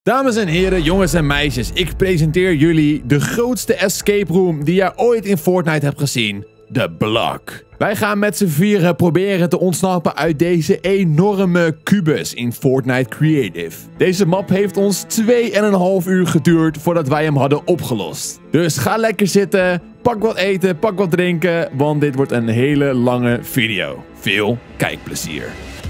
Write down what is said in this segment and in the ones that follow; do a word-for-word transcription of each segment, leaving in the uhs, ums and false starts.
Dames en heren, jongens en meisjes, ik presenteer jullie de grootste escape room die jij ooit in Fortnite hebt gezien. De Block. Wij gaan met z'n vieren proberen te ontsnappen uit deze enorme kubus in Fortnite Creative. Deze map heeft ons twee en een half uur geduurd voordat wij hem hadden opgelost. Dus ga lekker zitten, pak wat eten, pak wat drinken, want dit wordt een hele lange video. Veel kijkplezier.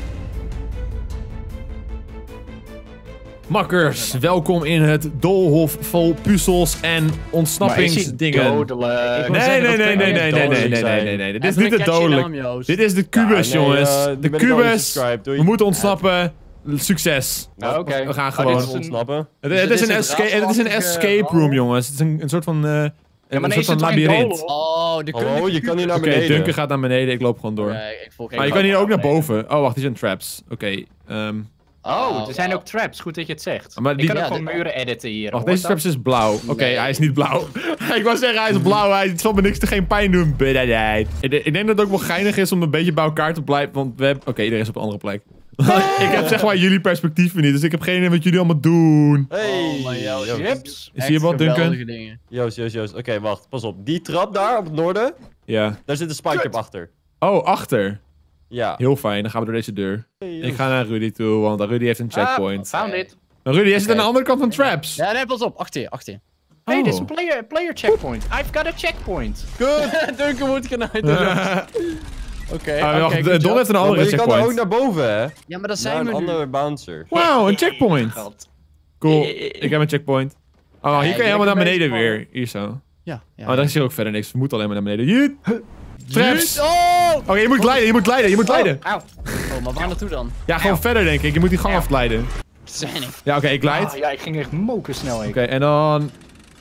Makkers, welkom in het doolhof vol puzzels en ontsnappingsdingen. Dodelijk? Nee, nee, nee, nee, nee, nee, nee, nee, nee, nee, nee. Dit is niet het dodelijk. Dit is de kubus, jongens. De kubus. We moeten ontsnappen. Succes. Oké. We gaan gewoon ontsnappen. Het is een escape, het is een escape room, jongens. Het is een, een soort van, uh, een, een soort van labyrint. Oh, de oh, je kan hier naar beneden. Oké, Duncan gaat naar beneden. Ik loop gewoon door. Maar je kan hier ook naar boven. Oh, wacht, die zijn traps. Oké. Oh, er zijn ook traps. Goed dat je het zegt. Maar die... Ik kan ook gewoon muren editen hier. Wacht, deze traps is blauw. Oké, okay, nee. Hij is niet blauw. Ik wou zeggen, hij is blauw. Hij zal me niks te geen pijn doen. Ik denk dat het ook wel geinig is om een beetje bij elkaar te blijven. Want we hebben... Oké, okay, iedereen is op een andere plek. Ik heb zeg maar jullie perspectieven niet. Dus ik heb geen idee wat jullie allemaal doen. Hey, oh, maar Joost. Joost. Is hier wat, Duncan? Joost, Joost, Joost. Oké, okay, wacht. Pas op. Die trap daar op het noorden. Ja. Daar zit een spike trap achter. Oh, achter. Ja. Heel fijn, dan gaan we door deze deur. Hey, ik ga naar Rudy toe, want Rudy heeft een checkpoint. Ah, found it. Rudy, jij zit aan de andere kant van traps. Ja, nee, pas op. Achter je, achter je. Hey, oh. Dit is een player, player checkpoint. I've got a checkpoint. Good. Duncan moet genaaid doen. Oké, okay, okay, Don heeft een andere ja, checkpoint. Je kan er ook naar boven, hè? Ja, maar dat zijn we een andere bouncer. Wauw, een checkpoint. Cool, ik heb een checkpoint. Oh, hier kan je helemaal naar beneden weer. Hier zo. Ja, ja. Oh, daar is hier ook verder niks. We moeten alleen maar naar beneden. Jeet. Traps! Oh! Oké, okay, je moet glijden, je moet glijden, je moet glijden. Oh, oh maar waar naartoe dan? Ja, gewoon Auw. verder denk ik. Je moet die gang Auw. afglijden. Zijn ik. Ja, oké, okay, ik glijd. Oh, ja, ik ging echt moken snel. Oké, okay, en dan...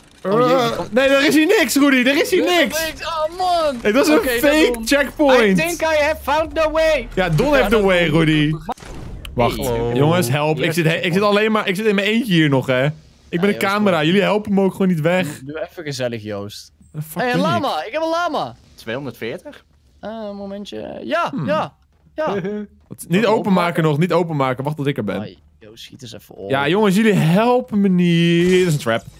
Oh, nee, er is hier niks, Rudy. Er is hier niks. niks. Oh, man. Het was een okay, fake checkpoint. I think I have found the way. Ja, Don heeft the way, Rudy. Wacht. Hey. Jongens, help. Ik zit, ik zit alleen maar... Ik zit in mijn eentje hier nog, hè. Ik ben ja, een camera. Jullie helpen me ook gewoon niet weg. Doe even gezellig, Joost. Hé, hey, een lama. Ik heb een lama. tweehonderdveertig? Uh, een momentje. Ja, hmm. ja, ja. Wat, niet openmaken nog, niet openmaken. Wacht tot ik er ben. Ai, yo, schiet eens even op. Ja, jongens, jullie helpen me niet. Dit is een trap.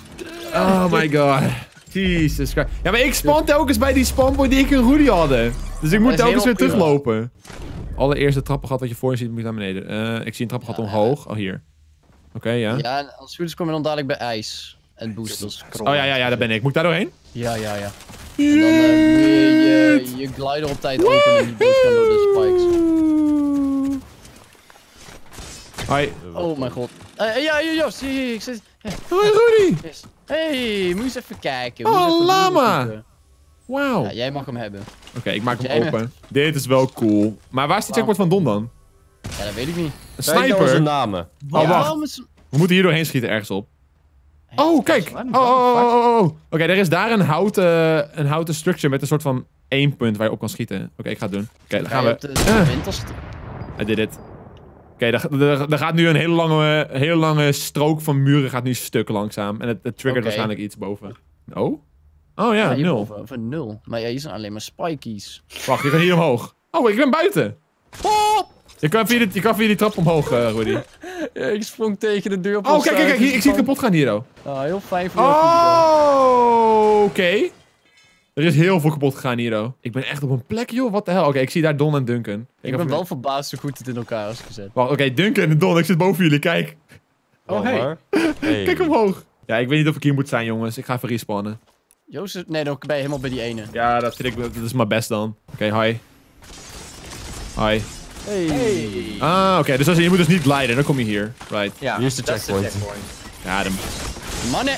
Oh my god. Jesus Christ. Ja, maar ik spawn telkens bij die spawnpoint die ik en Rudy hadden. Dus ik moet telkens weer teruglopen. Allereerste trappengat wat je voor je ziet, moet naar beneden. Uh, ik zie een trappengat ja, omhoog. Oh, hier. Oké, okay, ja. Ja, en als het goed is kom je dan dadelijk bij ijs. En boosters. Oh ja, ja, ja, daar ben ik. Moet ik daar doorheen? Ja, ja, ja. En dan uh, moet je je, je glider op tijd openen en niet dood gaan door de spikes. Hoi. Oh mijn god. Uh, ja, Joost, hier, hier, ik zit... Ja. Hoi, Rudy. Yes. Hey, moet je eens even kijken. Oh, een lama. Wauw. Ja, jij mag hem hebben. Oké, okay, ik maak hem open. Dit is wel cool. Maar waar is die checkpoint van Don dan? Ja, dat weet ik niet. Een sniper. namen. Oh, wacht. We moeten hier doorheen schieten ergens op. Oh, kijk! Oh, oh, oh, oh, oh. Oké, okay, er is daar een houten, een houten structure met een soort van één punt waar je op kan schieten. Oké, okay, ik ga het doen. Oké, okay, dan gaan we... I did it. Oké, okay, er gaat nu een hele lange, hele lange strook van muren gaat nu stuk langzaam. En het, het triggert okay. waarschijnlijk iets boven. Oh? Oh ja, ja nul. Of een nul. Maar ja, hier zijn alleen maar spikies. Wacht, je kan hier omhoog. Oh, ik ben buiten. Oh! Je kan via die, je kan via die trap omhoog, uh, Rudy. Ja, ik sprong tegen de deur op. Oh, kijk, kijk, kijk. Hier, ik zie het kapot gaan hier, oh. Oh, heel fijn voor Oh, oké. Okay. Er is heel veel kapot gegaan hier, oh. Ik ben echt op een plek, joh. Wat de hel? Oké, okay, ik zie daar Don en Duncan. Ik, ik ben wel verbaasd hoe goed het in elkaar is gezet. Wacht, oké, okay, Duncan en Don, ik zit boven jullie, kijk. Oh, hey. hey. Kijk omhoog. Ja, ik weet niet of ik hier moet zijn, jongens. Ik ga even respawnen. Joost, nee, dan ben je helemaal bij die ene. Ja, dat vind ik, dat is mijn best dan. Oké, okay, hi. Hi. Hey. hey. Ah, oké. Okay. Dus als je, je moet dus niet gliden, dan kom je hier. Right. Ja, hier is de checkpoint. checkpoint. Ja, de... Mannen!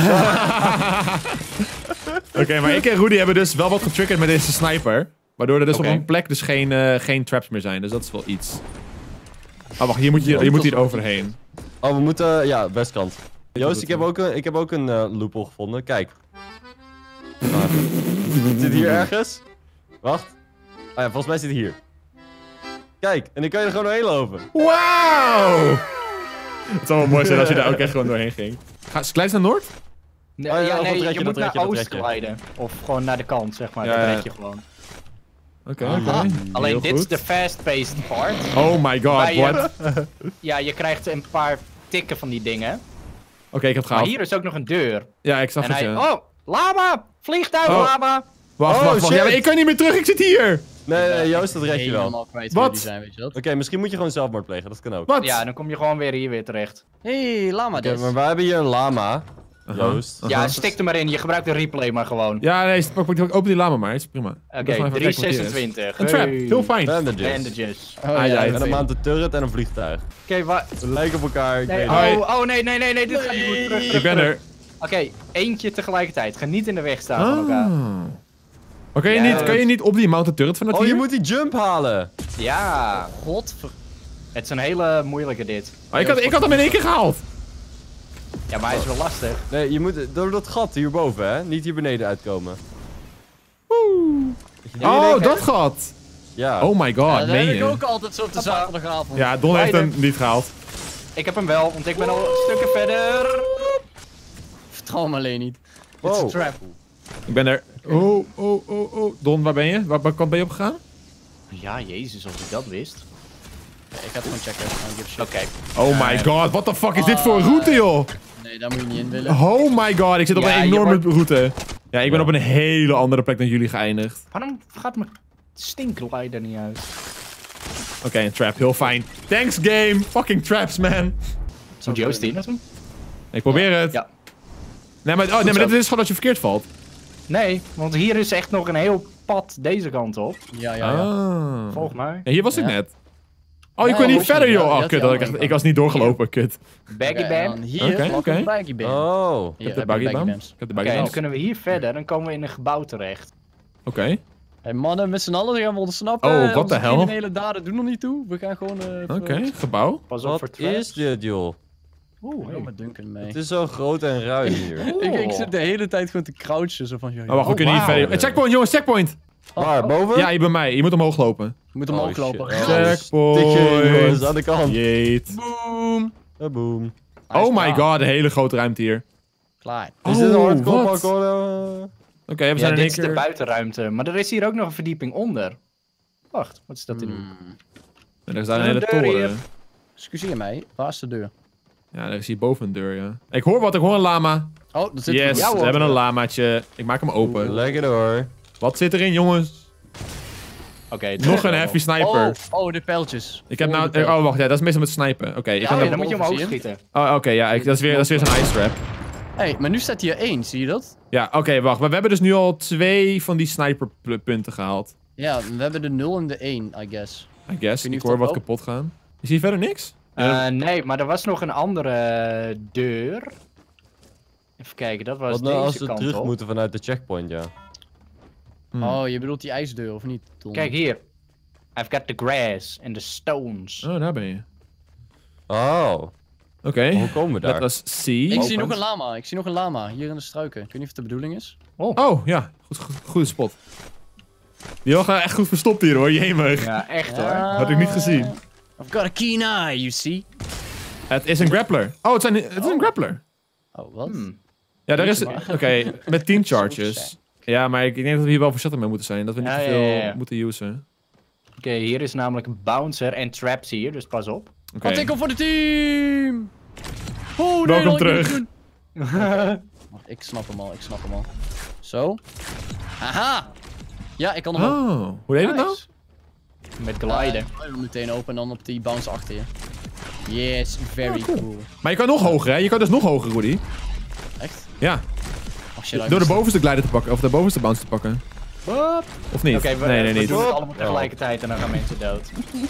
Oké, okay, maar ik en Rudy hebben dus wel wat getriggerd met deze sniper. Waardoor er dus okay. op een plek dus geen, uh, geen traps meer zijn. Dus dat is wel iets. Oh, wacht. Hier moet je, je moet hier overheen. Oh, we moeten... Uh, ja, westkant. Joost, ik heb ook een, ik heb ook een uh, loophole gevonden. Kijk. Zit hier ergens? Wacht. Oh ja, volgens mij zit hij hier. Kijk, en dan kan je er gewoon doorheen lopen. Wauw! Het zou wel mooi zijn als je daar ook echt gewoon doorheen ging. Ga, glijdt naar noord? Nee, oh, ja, ja, nee, je, je moet naar oost glijden. Of gewoon naar de kant, zeg maar. Ja, dat red je gewoon. Oké, okay, oké. Okay. Alleen dit is de fast-paced part. Oh my god, what? Je, ja, je krijgt een paar tikken van die dingen. Oké, okay, ik heb het Maar gehaald. hier is ook nog een deur. Ja, ik zag En het, hij... ja. Oh, lava! Vliegtuig, Oh. lava! Wacht, Oh, wacht, wacht. shit. Ja, maar ik kan niet meer terug, ik zit hier. Nee, nee, Joost, dat red je wel. Helemaal Oké, kwijt Wat? wie die zijn, weet je dat? misschien moet je gewoon zelfmoord plegen, dat kan ook. Wat? Ja, dan kom je gewoon weer hier weer terecht. Hey, lama Oké, dus. maar wij hebben hier een lama. Uh-huh. Joost. Uh-huh. Ja, stik er maar in. Je gebruikt de replay maar gewoon. Ja, nee, pak- pak- open die lama maar, is prima. Oké, Ik wil gewoon even drie kijken wat hier is. zesentwintig. Een trap, Hey. heel fijn. Bandages. Bandages. Oh, Ah, ja, ja, ja. En een maand een turret en een vliegtuig. Oké, waar... Ze lijken op elkaar. Ik Nee, weet Hoi. het. oh, oh, nee, nee, nee, nee, dit gaat niet goed. Terug, terug, Ik ben terug. er. Oké, eentje tegelijkertijd. Ga niet in de weg staan van elkaar. Ah. Maar kan je, Ja, niet, dat- kan je niet op die mountain turret vanuit Oh, je hier? moet die jump halen. Ja, Godver... het is een hele moeilijke dit. Oh, ik, had, ik had hem in één keer gehaald. Ja, maar hij is wel lastig. Nee, je moet door dat gat hierboven, hè? Niet hier beneden uitkomen. Oh, dat gat. Ja. Oh my god, Ja, dat meen heb ik je? ook altijd zo op de zaterdagavond. Ja, Don heeft Beide. hem niet gehaald. Ik heb hem wel, want ik ben al stukken verder. Vertrouw me alleen niet. Dit is Wow. een trap. Ik ben er. Oh, oh, oh, oh. Don, waar ben je? Waar, waar kant ben je op gegaan? Ja, jezus, als ik dat wist. Ik ga het gewoon checken. I don't give a shit. Oké. Oh my god, what the fuck is dit voor een route, joh? Nee, daar moet je niet in willen. Oh my god, ik zit op Ja, een je enorme wordt- route. Ja, ik ben Ja. op een hele andere plek dan jullie geëindigd. Waarom gaat mijn stinkleider niet uit? Oké, een trap, heel fijn. Thanks game, fucking traps man. Moet Joost hier naartoe? Ik probeer het. Ja. Nee, maar, oh, nee, maar dit is gewoon als je verkeerd valt. Nee, want hier is echt nog een heel pad deze kant op. Ja, ja, ja. Ah. Volg mij. Ja, hier was ik Ja. net. Oh, je Ja, kon niet was je verder, niet. joh. Ja, Oh, die kut. had dat je ik, aan echt- ik was niet doorgelopen, kut. Baggy Oké, en band. dan hier Oké, lag oké. een baggy band. Oh. Ik heb de baggy bam. Ik heb de Oké, baggy en bam. dan kunnen we hier verder, dan komen we in een gebouw terecht. Oké. Hey mannen, met z'n allen gaan we ontsnappen. Oh, what Onze the hell? criminele daden doen er niet toe. We gaan gewoon... eh, even- Oké, gebouw. Pas op voor Wat traps. is dit, joh? Oeh, Oh, met Duncan mee. Het is zo groot en ruim hier. Ik, ik zit de hele tijd gewoon te crouchen, zo van... Ja, Oh, wacht, we Oh, kunnen hier wauw. verder. Eh, Checkpoint, jongens, checkpoint. Waar, boven? Ja, hier bij mij. Je moet omhoog lopen. Je moet omhoog Oh, lopen. shit. Ga. Oh, Checkpoint. stik je in, jongens, aan de kant. Jeet. Boom. Ja, boom. Hij is Oh my klaar. god, een hele grote ruimte hier. Klaar. Is dit een Oh, hardcore wat? parkour? Oké, we Ja, zijn in dit één is de keer... buitenruimte, maar er is hier ook nog een verdieping onder. Wacht, wat is dat in? Hmm. Er is daar een Een hele deur toren. hier. Excuseer mij, waar is de deur? Ja, er is hier boven een deur, ja. Ik hoor wat, ik hoor een lama. Oh, dat zit Yes, Ja, we hoor. hebben een lamaatje. Ik maak hem open. Lekker door. Wat zit erin, jongens? Oké, Nog een heavy sniper. Oh, oh, de pijltjes. Ik heb Oh, nou... de pijltjes. Oh, wacht, ja, dat is meestal met snipen. Oké, ik Ja, kan Oh, er- ja, dan moet je omhoog Zie je hem? schieten. Oh, oké, ja, ik, dat is weer, dat is weer zo'n ice trap. Hey, maar nu staat hier één, zie je dat? Ja, oké, wacht. Maar we hebben dus nu al twee van die sniperpunten gehaald. Ja, we hebben de nul en de één, I guess. I guess. weet niet Ik of hoor dat wat ook- kapot gaan. Is hier verder niks? Eh, nee, maar er was nog een andere deur. Even kijken, dat was Wat nou deze als we kant terug op. moeten vanuit de checkpoint, ja. Hmm. Oh, je bedoelt die ijsdeur, of niet? Tom? Kijk hier. I've got the grass and the stones. Oh, daar ben je. Oh. Oké. Hoe komen we daar? Dat was C. Ik zie Opent. nog een lama, ik zie nog een lama, hier in de struiken. Ik weet niet of het de bedoeling is. Oh, ja. Goed, goed, goede spot. Die was echt goed verstopt hier, hoor. Jemig. Ja, echt hoor. Ja. Had ik niet gezien. I've got a keen eye, you see. Het is een grappler. Oh, het, zijn, het is een grappler. Oh, wat? Hmm. Ja, daar is... Niet Oké, waar. met tien charges. Ja, maar ik, ik denk dat we hier wel voorzichtig mee moeten zijn. Dat we niet Ja, te ja, veel ja, ja. moeten usen. Oké, hier is namelijk een bouncer en traps hier, dus pas op. Oké. Wat ik op voor de team! Oh, nee, Welkom dat had ik terug. niet doen. Wacht, ik snap hem al, ik snap hem al. Zo. Haha! Ja, ik kan hem ook. Oh, hoe deed het nou? Nice. Met gliden. Uh, hem meteen open en dan op die bounce achter je. Yes, very Oh, cool. cool. Maar je kan nog hoger, hè? Je kan dus nog hoger, Rudy. Echt? Ja, Als je door de bovenste glider te pakken, of de bovenste bounce te pakken. Wat? Of niet? Oké, we, nee, nee, we niet. doen het allemaal tegelijkertijd en dan gaan mensen dood.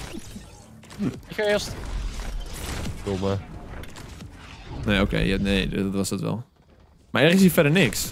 Ik ga eerst. Domme. Nee, oké, ja, nee, dat was het wel. Maar er is hier verder niks.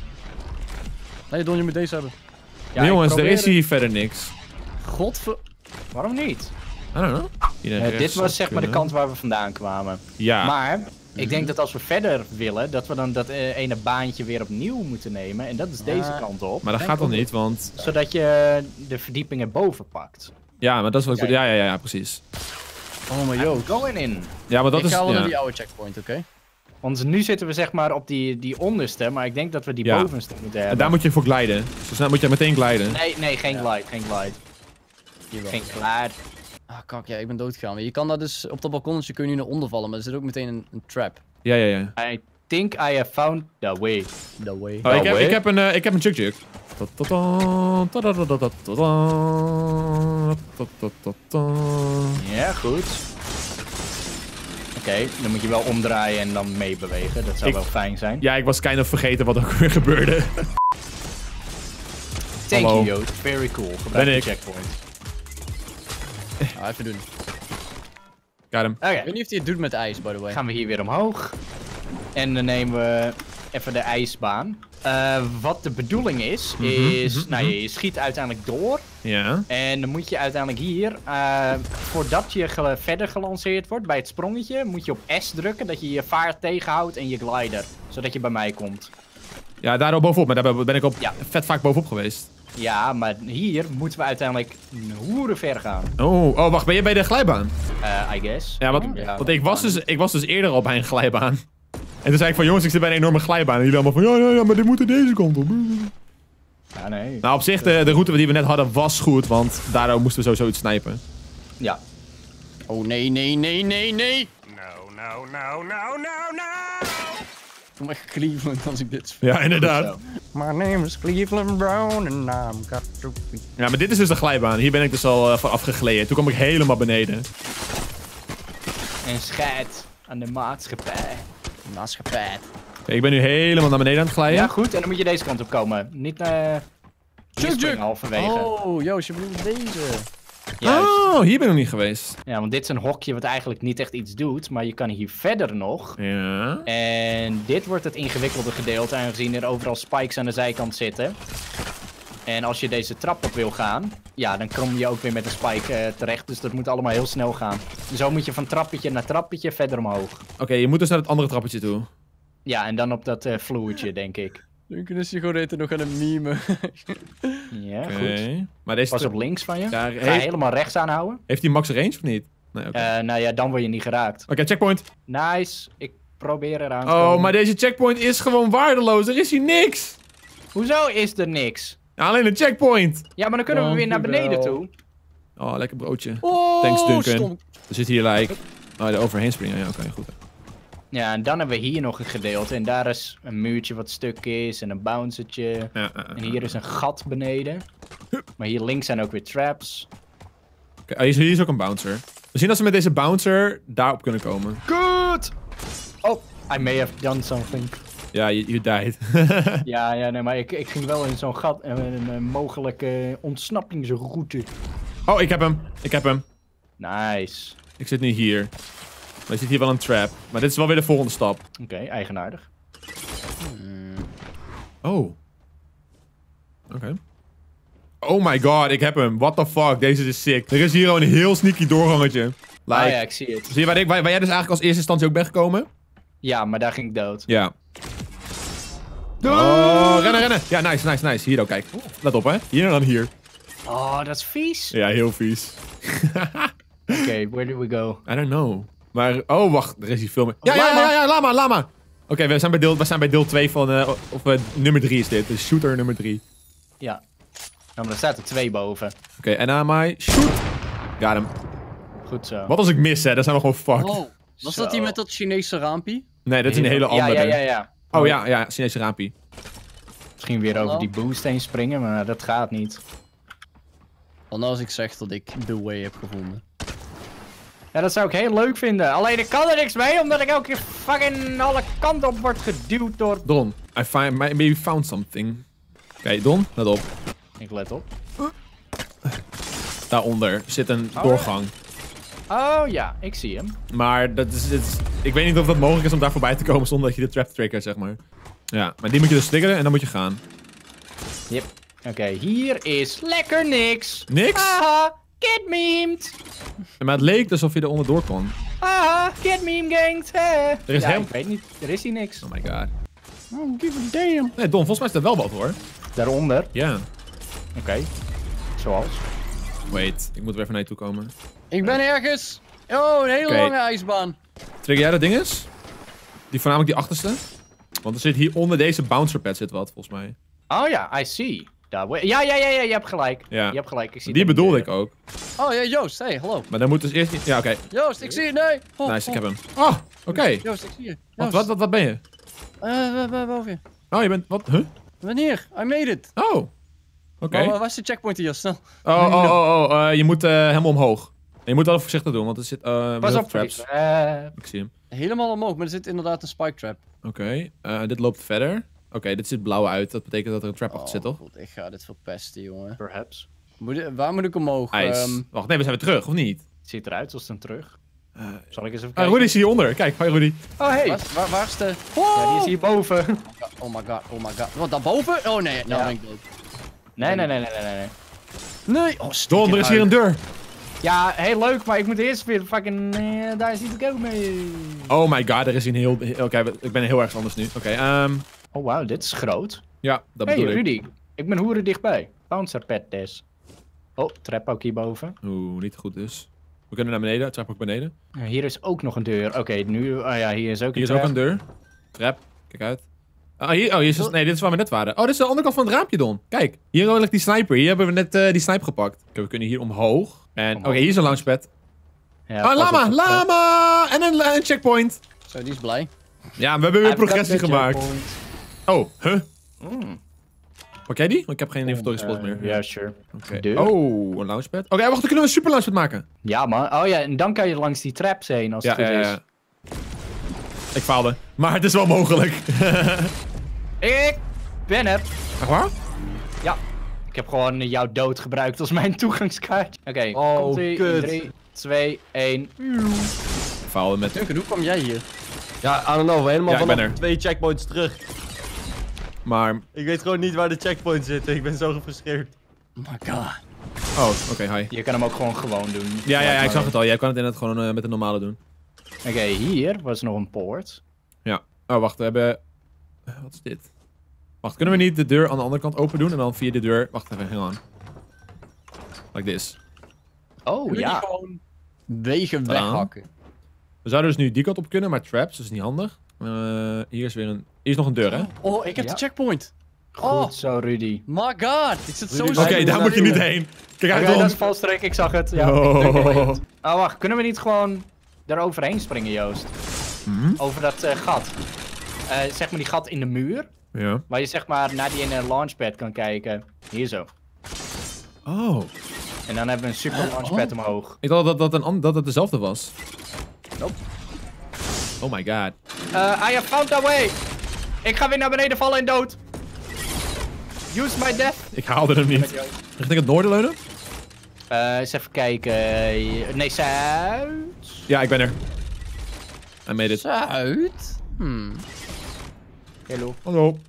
Nee, Don, je moet deze hebben. Ja, Nee, ik jongens, er probeer is het. hier verder niks. Godver... Waarom niet? I don't know. Hier Ja, rechts dit zou was zeg maar de kunnen. kant waar we vandaan kwamen. Ja. Maar ik denk dat als we verder willen, dat we dan dat eh, ene baantje weer opnieuw moeten nemen. En dat is deze Ja. kant op. Maar dat gaat toch niet, want... Zodat je de verdiepingen boven pakt. Ja, maar dat is wat ik... Kijk. Ja, ja, ja, ja, precies. Oh mijn I'm joh. going in. Ja, maar dat Ik is... ga wel ja. naar die oude checkpoint, oké? Want nu zitten we zeg maar op die, die onderste, maar ik denk dat we die Ja. bovenste moeten En hebben. daar moet je voor gliden. Zo snel moet je meteen gliden. Nee, nee, geen glide, geen glide. Hier wel. Geen glide. Ah, kak, ja, ik ben doodgegaan. Maar je kan daar dus op dat balkonnetje kun je nu naar onder vallen, maar er zit ook meteen een, een trap. Ja, ja, ja. I think I have found the way. The way. Oh, ik, heb, way. ik heb een, uh, ik heb een chuk-chuk. Ja, goed. Oké, okay, dan moet je wel omdraaien en dan meebewegen. Dat zou Ik- wel fijn zijn. Ja, ik was kind of vergeten wat ook weer gebeurde. Thank hallo. you, Jood. Very cool. Gebruik Ben de ik. checkpoint. Ah, even doen. Got hem. Oké, Ik weet niet of hij het doet met ijs, by the way. gaan we hier weer omhoog. En dan nemen we even de ijsbaan. Uh, wat de bedoeling is, is... mhm, nou, je, je schiet uiteindelijk door. Ja. En dan moet je uiteindelijk hier, uh, voordat je ge verder gelanceerd wordt bij het sprongetje, moet je op S drukken, dat je je vaart tegenhoudt en je glider. Zodat je bij mij komt. Ja, daar al bovenop. Maar daar ben ik op Ja. vet vaak bovenop geweest. Ja, maar hier moeten we uiteindelijk hoeren ver gaan. Oh, oh, wacht. Ben je bij de glijbaan? Uh, I guess. Ja, want, Ja, want ik, was dus, ik was dus eerder al bij een glijbaan. En toen zei ik van, jongens, ik zit bij een enorme glijbaan. En jullie allemaal van, ja, ja, ja, maar dit moet deze kant op. Ja, nee. Nou, op zich, de, de route die we net hadden was goed. Want daardoor moesten we sowieso iets snijpen. Ja. Oh nee, nee, nee, nee, nee! No, no, no, no, no, no! Ik voel me echt Cleveland als ik dit speel. Ja, inderdaad. Zo. My name is Cleveland Brown and I'm got to be... Ja, maar dit is dus de glijbaan. Hier ben ik dus al uh, van afgegleden. Toen kwam ik helemaal beneden. En scheid aan de maatschappij. Maatschappij. Oké, ik ben nu helemaal naar beneden aan het glijden. Ja, goed. En dan moet je deze kant op komen. Niet naar... Juk, juk. springen halverwege. Oh, Joost, je bedoelt deze. Juist. Oh, hier ben ik nog niet geweest. Ja, want dit is een hokje wat eigenlijk niet echt iets doet. Maar je kan hier verder nog. Ja. En dit wordt het ingewikkelde gedeelte, aangezien er overal spikes aan de zijkant zitten. En als je deze trap op wil gaan, ja, dan krom je ook weer met een spike uh, terecht. Dus dat moet allemaal heel snel gaan. Zo moet je van trappetje naar trappetje verder omhoog. Oké, okay, je moet dus naar het andere trappetje toe. Ja, en dan op dat uh, vloertje, denk ik. Nu kunnen ze gewoon eten nog aan een meme. Ja, Oké. goed. Maar deze Pas trap- op links van je. Ja, Ga je heeft, helemaal rechts aanhouden. heeft hij max range of niet? Nee, oké. Uh, nou ja, dan word je niet geraakt. Oké, checkpoint. Nice. Ik probeer eraan te Oh, komen. maar deze checkpoint is gewoon waardeloos. Er is hier niks. Hoezo is er niks? Ja, alleen een checkpoint. Ja, maar dan kunnen we weer naar beneden Dankjewel. toe. Oh, lekker broodje. Oh, Thanks, Duncan. stom. Er zit hier like... Oh, er overheen springen. Ja, oké, goed. Ja, en dan hebben we hier nog een gedeelte. En daar is een muurtje wat stuk is. En een bouncertje. Ja, ja, ja. En hier is een gat beneden. Maar hier links zijn ook weer traps. Oké, oh, hier, is, hier is ook een bouncer. We zien dat ze met deze bouncer daarop kunnen komen. Good! Oh, I may have done something. Ja, you, you died. Ja, ja, nee, maar ik, ik ging wel in zo'n gat. En een, een mogelijke ontsnappingsroute. Oh, ik heb hem. Ik heb hem. Nice. Ik zit nu hier. Maar er zit hier wel een trap. Maar dit is wel weer de volgende stap. Oké, eigenaardig. Oh. Oké. Oh my god, ik heb hem. What the fuck, deze is sick. Er is hier gewoon een heel sneaky doorgangetje. Like, Ah ja, ik zie het. zie je waar, ik, waar, waar jij dus eigenlijk als eerste instantie ook bent gekomen? Ja, maar daar ging ik dood. Ja. Oh, rennen, rennen. Ja, nice, nice, nice. Hier ook, kijk. Let op, hè. Hier en dan hier. Oh, dat is vies. Ja, heel vies. Oké, okay, where do we go? I don't know. Maar, oh, wacht. Er is hier veel meer. Ja, ja, Lama. ja, ja, lama, lama. Oké, okay, we zijn bij deel, we zijn bij deel twee van, uh, of uh, nummer drie is dit. Dus shooter nummer drie. Ja. Nou, maar er staat er twee boven. Oké, okay, en aan mij. Shoot. Got hem. Goed zo. Wat als ik mis, hè? Dan zijn we gewoon fucked. Oh, was Zo. dat die met dat Chinese raampie? Nee, dat is een hele andere. Ja, ja, ja, ja. Oh ja, ja, Chinese raampie. Misschien weer over Hallo? die boost heen springen, maar dat gaat niet. Want als ik zeg dat ik The Way heb gevonden. Ja, dat zou ik heel leuk vinden. Alleen ik kan er niks mee, omdat ik elke keer fucking alle kanten op word geduwd door... Don, I find, maybe found something. Oké, okay, Don, let op. Ik let op. Daaronder zit een Oh, doorgang. Oh ja, ik zie hem. Maar dat is, het is, ik weet niet of dat mogelijk is om daar voorbij te komen zonder dat je de trap triggert, zeg maar. Ja, maar die moet je dus triggeren en dan moet je gaan. Yep. Oké, okay, hier is lekker niks. Niks? Haha, get memed. Maar het leek alsof je er onderdoor kon. Haha, get meme ganked. Hè. Er is ja, heel- ik weet niet. Er is hier niks. Oh my god. Oh, give a damn. Nee, Don, volgens mij is er wel wat hoor. Daaronder. Ja. Oké. Okay. Zoals. Wait, ik moet er even naar je toe komen. Ik ben ergens. Oh, een hele Oké. lange ijsbaan. Trigger jij dat ding eens? Die voornamelijk die achterste? Want er zit hier onder deze bouncer pad zit wat, volgens mij. Oh ja, I see. Daar, we- ja, ja, ja, ja, je hebt gelijk. Ja. Je hebt gelijk. Ik zie Die dat bedoelde niet, ik ook. Oh ja, Joost, hey, hallo. Maar dan moet dus eerst niet... Ja, oké. Joost, ik zie je, nee. Oh, Nice, ik oh. heb hem. Oh, oké. Joost, ik zie je. Wat, Joost. wat, wat, wat ben je? Eh, uh, boven je. Oh, je bent... Wat? Huh? Wanneer? I made it. Oh. Oké. Okay. Waar, waar is de checkpoint hier, Joost? Snel. Oh, oh, oh, oh. Uh, je moet uh, helemaal omhoog. En je moet wel even voorzichtig doen, want er zit... Uh, Pas heel op, veel traps. eh, Ik zie hem. Helemaal omhoog, maar er zit inderdaad een spike trap. Oké. Okay. Uh, dit loopt verder. Oké, okay, dit zit blauw uit. Dat betekent dat er een trap achter zit, toch? God, ik ga dit verpesten, jongen. perhaps. Moet, ik- waar moet ik omhoog? IJs. Ehm, Wacht, nee, we zijn weer terug, of niet? Het ziet eruit als een terug. Uh, Zal ik eens even ah, kijken? Rudy is hieronder. Kijk, hoi Rudy. Oh, hey. waar, waar, waar is de... Ja, die is hierboven. Oh my god, oh my god. Wat, daarboven? Oh nee, nou Ja. ben ik dood. Nee, nee, nee, nee, nee, nee. Nee! Oh, stik Don, er is in hier een huis. deur. Ja, heel leuk, maar ik moet eerst weer fucking... eh, daar is niet te komen. Oh my god, er is hier een heel... Oké, okay, ik ben heel erg anders nu. Oké, okay, um, Oh, wauw, dit is groot. ja, dat Hey, bedoel ik. Rudy. Ik ben hoeren dichtbij. Bouncer pet des. Oh, trap ook hierboven. Oeh, niet goed dus. We kunnen naar beneden, trap ook beneden. Uh, hier is ook nog een deur. Oké, nu... Oh ja, hier is ook Hier een is ook trap. een deur. Trap, kijk uit. Ah, hier, oh, hier is dus, nee, dit is waar we net waren. Oh, dit is de andere kant van het raampje, Don. Kijk, hier ligt die sniper. Hier hebben we net uh, die sniper gepakt. Oké, we kunnen hier omhoog. En, oké, okay, hier is een launchpad. Ja, Oh, pas lama, op, lama! En een, een checkpoint. Zo, die is blij. Ja, we hebben weer I've got progressie the gemaakt. checkpoint. Oh, huh? Mm. Pak jij die? Want ik heb geen inventory spots Eh, meer. Ja, sure. Oké. Deur. Oh, een launchpad. Oké, okay, wacht, dan kunnen we een super launchpad maken. Ja, man. Oh ja, en dan kan je langs die traps heen als Ja, het goed ja, is. ja. Ik faalde. Maar het is wel mogelijk. Ik ben er. Echt waar? Ja. Ik heb gewoon eh, jouw dood gebruikt als mijn toegangskaartje. Oké, okay, Oh, komt-ie. kut. drie, twee, één. Ik faalde met... Duncan, hoe kwam jij hier? Ja, I don't know. Helemaal Ja, ik ben vanaf er. twee checkpoints terug. Maar... Ik weet gewoon niet waar de checkpoints zitten. Ik ben zo gefrustreerd. Oh my god. Oh, oké, okay, hi. Je kan hem ook gewoon gewoon doen. Ja, ja, ja, ik zag het al. Jij kan het inderdaad gewoon uh, met de normale doen. Oké, okay, hier was nog een poort. Ja. Oh, wacht, we hebben... Uh, wat is dit? Wacht, kunnen we niet de deur aan de andere kant open doen en dan via de deur... Wacht even, hang on. Like this. Oh, Kunnen ja. die gewoon wegen Tadaa. weghakken? We zouden dus nu die kant op kunnen, maar traps, dat is niet handig. Uh, hier is weer een... Hier is nog een deur, hè? Oké, Oh, ik heb Ja. de checkpoint. Goed Oh, zo, Rudy. my god. Ik zit zo Rudy, zo- Oké, daar moet je niet heen. Kijk Oké, uit, dat Don. is valstrik. Ik zag het. Ja, Oh. ik druk er niet. Oh, wacht. Kunnen we niet gewoon daar overheen springen, Joost? Hm? Over dat eh, gat. Eh, zeg maar die gat in de muur. Ja. Waar je zeg maar naar die ene launchpad kan kijken. Hier zo. Oh. En dan hebben we een super launchpad omhoog. Ik dacht dat dat, een, an- dat het dezelfde was. Nope. Oh my god. Uh, I have found a way. Ik ga weer naar beneden vallen en dood. Use my death. Ik haalde hem niet. Richting het noorden leunen? Uh, eens even kijken. Nee, zuid. Ja, ik ben er. I made it. Zuid? Hmm. Hallo. Hallo.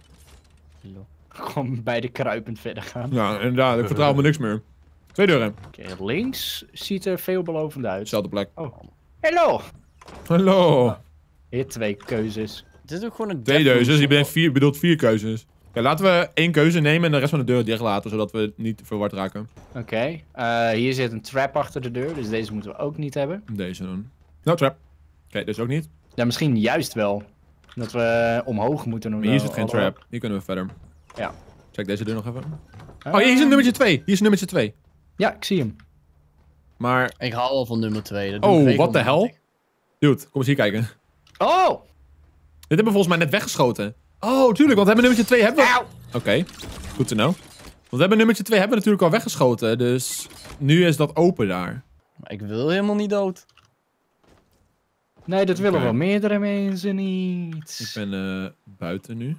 Gewoon beide kruipend verder gaan. Ja, inderdaad. Ik vertrouw me niks meer. Twee deuren. Oké, links ziet er veelbelovend uit. Dezelfde plek. Oh. Hallo. Hallo. Hier twee keuzes. Dit is ook gewoon een Twee death keuzes. room. Je bent vier, bedoelt vier keuzes. Ja, laten we één keuze nemen en de rest van de deur dicht laten, zodat we niet verward raken. Oké. Okay. Uh, hier zit een trap achter de deur, dus deze moeten we ook niet hebben. Deze dan. No trap. Oké, okay, dus ook niet. Ja, misschien juist wel. Dat we omhoog moeten doen. Maar hier zit geen Allemaal. trap. Hier kunnen we verder. Ja. Check deze deur nog even. Oh, hier is een nummertje twee. Hier is nummertje twee. Ja, ik zie hem. Maar... Ik haal al van nummer twee. dat doe ik Oh, wat de regelmatig. hel? Dude, kom eens hier kijken. Oh! Dit hebben we volgens mij net weggeschoten. Oh, tuurlijk, want we hebben nummertje twee hebben we... Auw! Oké, okay. Goed te know. Want we hebben nummertje twee hebben we natuurlijk al weggeschoten, dus... Nu is dat open daar. Maar ik wil helemaal niet dood. Nee, dat willen Oké. wel meerdere mensen niet. Ik ben uh, buiten nu.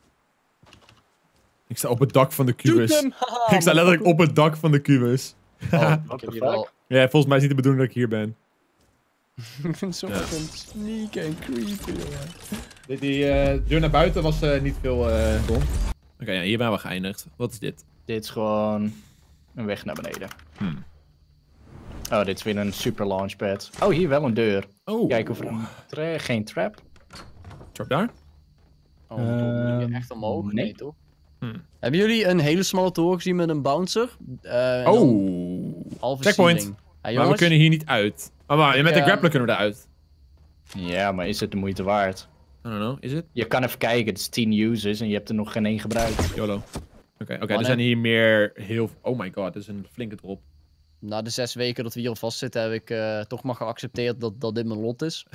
Ik sta op het dak van de Shoot kubus. hem! Haha, Ik sta letterlijk op het dak van de kubus. Oh, What ik the heb hier fuck? al... Ja, volgens mij is het niet de bedoeling dat ik hier ben. Ik vind het zo Ja. fucking sneak en creepy, jongen. Die, die uh, deur naar buiten was uh, niet veel uh, dom. Oké, okay, ja, hier zijn we geëindigd. Wat is dit? Dit is gewoon een weg naar beneden. Hmm. Oh, dit is weer een super launchpad. Oh, hier wel een deur. Oh, Kijk of er een tra- geen trap. trap daar? Oh, moet je Ehm, echt omhoog? nee. Nee, toch? Hmm. Hebben jullie een hele smalle toren gezien met een bouncer? Uh, en dan Oh, halve checkpoint. ceiling. Ja, maar we jongens, kunnen hier niet uit. Oh, maar met de Ja. grappler kunnen we eruit. Ja, maar is het de moeite waard? I don't know, is het? Je kan even kijken, het is tien users en je hebt er nog geen één gebruikt. YOLO. Oké, oké, er Mannen. zijn hier meer heel... Oh my god, dit is een flinke drop. Na de zes weken dat we hier al vastzitten, heb ik uh, toch maar geaccepteerd dat, dat dit mijn lot is.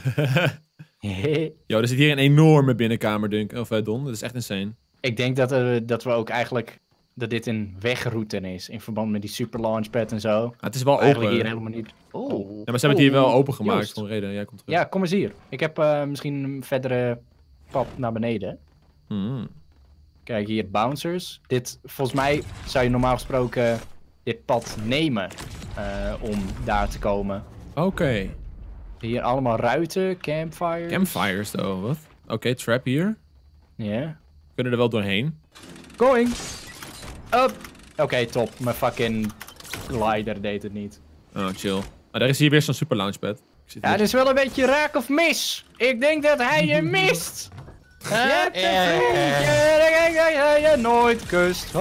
Yo, er zit hier een enorme binnenkamer, Dunk. Of uh, Don, dat is echt insane. Ik denk dat, uh, dat we ook eigenlijk... Dat dit een wegroute is. In verband met die super launchpad en zo. Ah, het is wel Eigenlijk open. hier Ja, helemaal niet... Oh. Oh. maar ze hebben het hier wel open gemaakt. Joost. Voor een reden. Jij komt terug. Ja, kom eens hier. Ik heb uh, misschien een verdere pad naar beneden. Hmm. Kijk, hier bouncers. Dit, volgens mij zou je normaal gesproken dit pad nemen uh, om daar te komen. Oké. Hier allemaal ruiten, campfires. Campfires, though. Wat? Oké, trap hier. Ja. We kunnen er wel doorheen. Going. Up. Oké, okay, top. Mijn fucking glider deed het niet. Oh, chill. Ah, daar is hier weer zo'n super launchpad. Ik zit Ja, hier- het is wel een beetje raak of mis. Ik denk dat hij je mist. Je hebt een vriendje dat je nooit kust.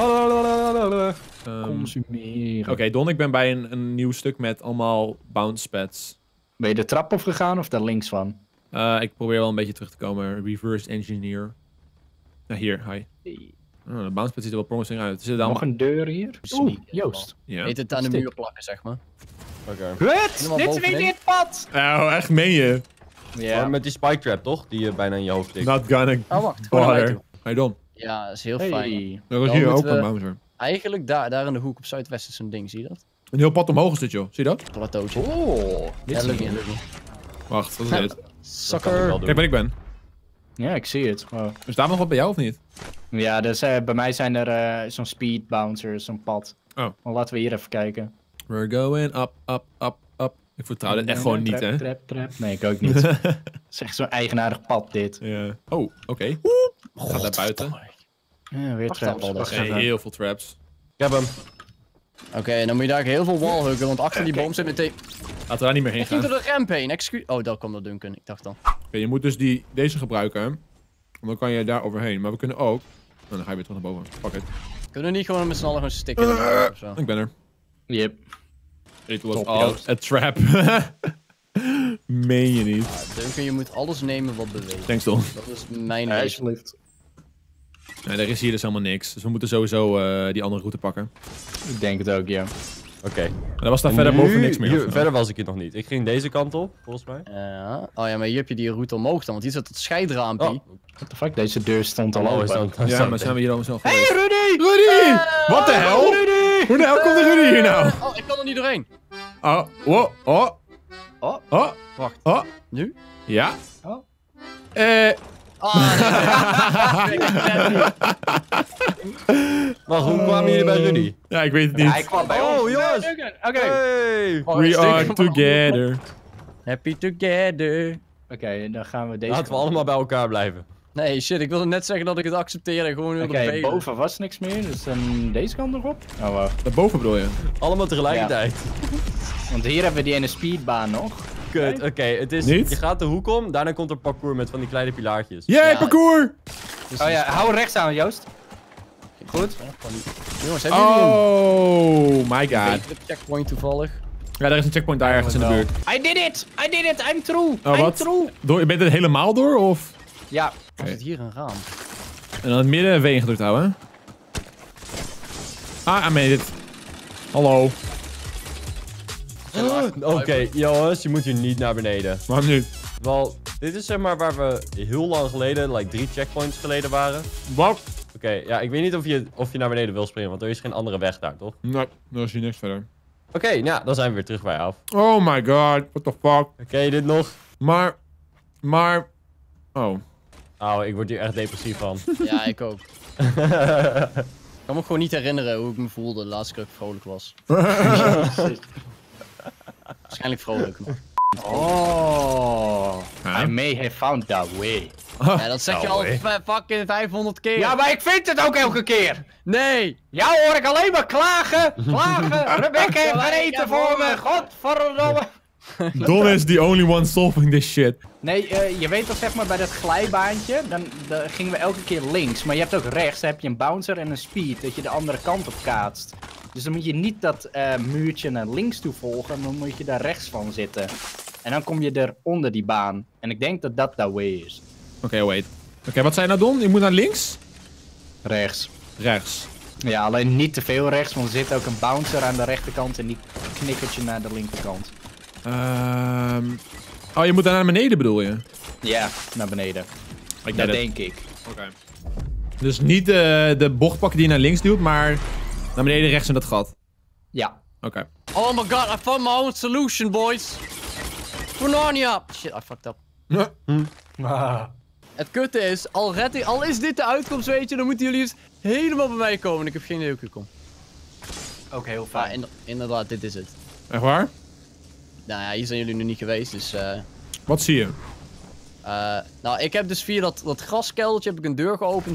Ehm, Consumeren. Oké, Don, ik ben bij een, een nieuw stuk met allemaal bounce pads. Ben je de trap op gegaan of daar links van? Uh, ik probeer wel een beetje terug te komen. Reverse engineer. Ja, hier, hi. Oh, de bounce pad ziet er wel promising uit. Er zitten Nog allemaal... een deur hier. Oeh, Joost. Ja. Heet het aan de Stick. muur plakken, zeg maar. Oké. Wat? Helemaal Dit is weer bovenin. dit pad! Oh, echt meen je? Ja. Maar met die spike trap, toch? Die je bijna in je hoofd tikt. Not gonna Oh, wacht. Gewoon naar mij bother. toe. Hey, Don. Ja, dat is heel fijn. Hey. Er was Dan hier ook moeten een we- bouncer. Eigenlijk daar, daar in de hoek op zuidwest is zo'n ding, zie je dat? Een heel pad omhoog is dit, joh. Zie je dat? Plateautje. Oh, dit Ja, is lukt niet. niet, lukt niet. Wacht, wat is dit? Dat kan ik Sucker. wel doen. Kijk waar ik ben. Ja, ik zie het. Oh. Is daar nog wat bij jou of niet? Ja, dus eh, bij mij zijn er eh, zo'n speed bouncers, zo'n pad. Oh. Maar laten we hier even kijken. We're going up, up, up, up. Ik vertrouw dit echt gewoon niet, trap, hè? Trap, trap. Nee, ik ook niet. Het is echt zo'n eigenaardig pad, dit. Ja. Oh, oké. Gaat naar buiten. Ja, weer Wacht traps. dan wel, Wacht Nee, even. heel veel traps. Ik heb hem. Oké, en dan moet je daar heel veel wallhuggen, want achter die boom zit meteen... Laten we daar niet meer heen Ik ging gaan. door de ramp heen, excuus... Oh, daar kwam dat Duncan, ik dacht dan. Oké, je moet dus die, deze gebruiken. En dan kan je daar overheen. Maar we kunnen ook... Oh, dan ga je weer terug naar boven. Fuck it. Kunnen we niet gewoon met z'n allen gewoon stikken in de boom of zo? Ik ben er. Yep. It was Top, all Joost. a trap. Meen je niet. Ja, Duncan, je moet alles nemen wat beweegt. Thanks, Don. Dat is mijn Ja, leven. alsjeblieft. Nee, er is hier dus helemaal niks. Dus we moeten sowieso eh, die andere route pakken. Ik denk het ook, ja. Oké. Maar er was daar En verder nu- boven niks meer. hier- of zo? verder was ik hier nog niet. Ik ging deze kant op, volgens mij. Ja. Oh ja, maar hier heb je die route omhoog dan, want hier zit het scheidraampje. Oh, What the fuck? Deze deur stond al hallo, is open. dan... Ja, maar zijn we hier al zo Hey geweest? Rudy! Rudy! Wat de hel? Rudy! Hoe de hel komt de Rudy hier nou? Oh, ik kan er niet doorheen. Oh, oh, oh. Oh. Oh, Wacht. oh. Nu? Ja. Oh. Eh... Ah, nee. Wacht, hoe kwamen jullie bij Rudy? Ja, ik weet het niet. Ja, hij kwam bij Oh, ons. jongens. Nee, Duncan. Oké. Hey! Oh, We ik are steek hem together. Happy together. Oké, dan gaan we deze Laten we kant. allemaal bij elkaar blijven. Nee, shit, ik wilde net zeggen dat ik het accepteerde en gewoon wilde Oké, bevelen. boven was niks meer, dus dan deze kant nog op. Oh, wacht. Daarboven bedoel je? Allemaal tegelijkertijd. Want hier hebben we die ene speedbaan nog. Kut, oké. het is... Niet? Je gaat de hoek om, daarna komt er parcours met van die kleine pilaartjes. Yay, Ja. parcours! Oh ja, hou rechts aan, Joost. Goed. Jongens, hebben jullie Oh my een god. betere checkpoint toevallig? Ja, daar is een checkpoint daar ergens in de wel. buurt. I did it! I did it! I'm true! Oh, I'm wat? true! Door, ben je er helemaal door, of? Ja. Er zit hier een raam. En dan het midden W ingedrukt houden. Ah, I made it. Hallo. Oké, jongens, je moet hier niet naar beneden. Waarom nu? Wel, dit is zeg maar waar we heel lang geleden, like drie checkpoints geleden waren. Wat? Oké, ja, ik weet niet of je, of je naar beneden wil springen, want er is geen andere weg daar, toch? Nee, daar is hier niks verder. Oké, nou, dan zijn we weer terug bij af. Oh my god, what the fuck. Oké, dit nog. Maar, maar... Oh. Oh, ik word hier echt depressief van. Ja, ik ook. Ik kan me gewoon niet herinneren hoe ik me voelde de laatste keer dat ik vrolijk was. Waarschijnlijk vrolijk. Maar. Oh. Huh? I may have found that way. Ja, dat zeg je Nou, al hé. v- fucking vijfhonderd keer. Ja, maar ik vind het ook elke keer. Nee! Jou hoor ik alleen maar klagen, klagen. Rebecca heeft geen eten voor me. Godverdomme. Don is the only one solving this shit. Nee, eh, je weet toch zeg maar bij dat glijbaantje, dan, dan gingen we elke keer links. Maar je hebt ook rechts, dan heb je een bouncer en een speed, dat je de andere kant op kaatst. Dus dan moet je niet dat eh, muurtje naar links toe volgen, dan moet je daar rechts van zitten. En dan kom je er onder die baan. En ik denk dat dat that way is. Oké, wait. Oké, wat zei je nou, Don? Je moet naar links? Rechts. Rechts. Ja, alleen niet te veel rechts, want er zit ook een bouncer aan de rechterkant en die knikkertje naar de linkerkant. Ehm... Oh, je moet daar naar beneden bedoel je? Ja, naar beneden. Ik Dat denk ik. Oké. Dus niet de, de bocht pakken die je naar links duwt, maar naar beneden rechts in dat gat. Ja. Oké. Oh my god, I found my own solution, boys. For Narnia. Shit, I fucked up. Het kutte is, al, red ik, al is dit de uitkomst, weet je, dan moeten jullie eens helemaal bij mij komen. En ik heb geen idee hoe ik kom. Ook heel Maar fijn. in, inderdaad, dit is het. Echt waar? Nou ja, hier zijn jullie nu niet geweest, dus... eh Wat zie je? Uh, nou, ik heb dus via dat, dat graskeldertje heb ik een deur geopend.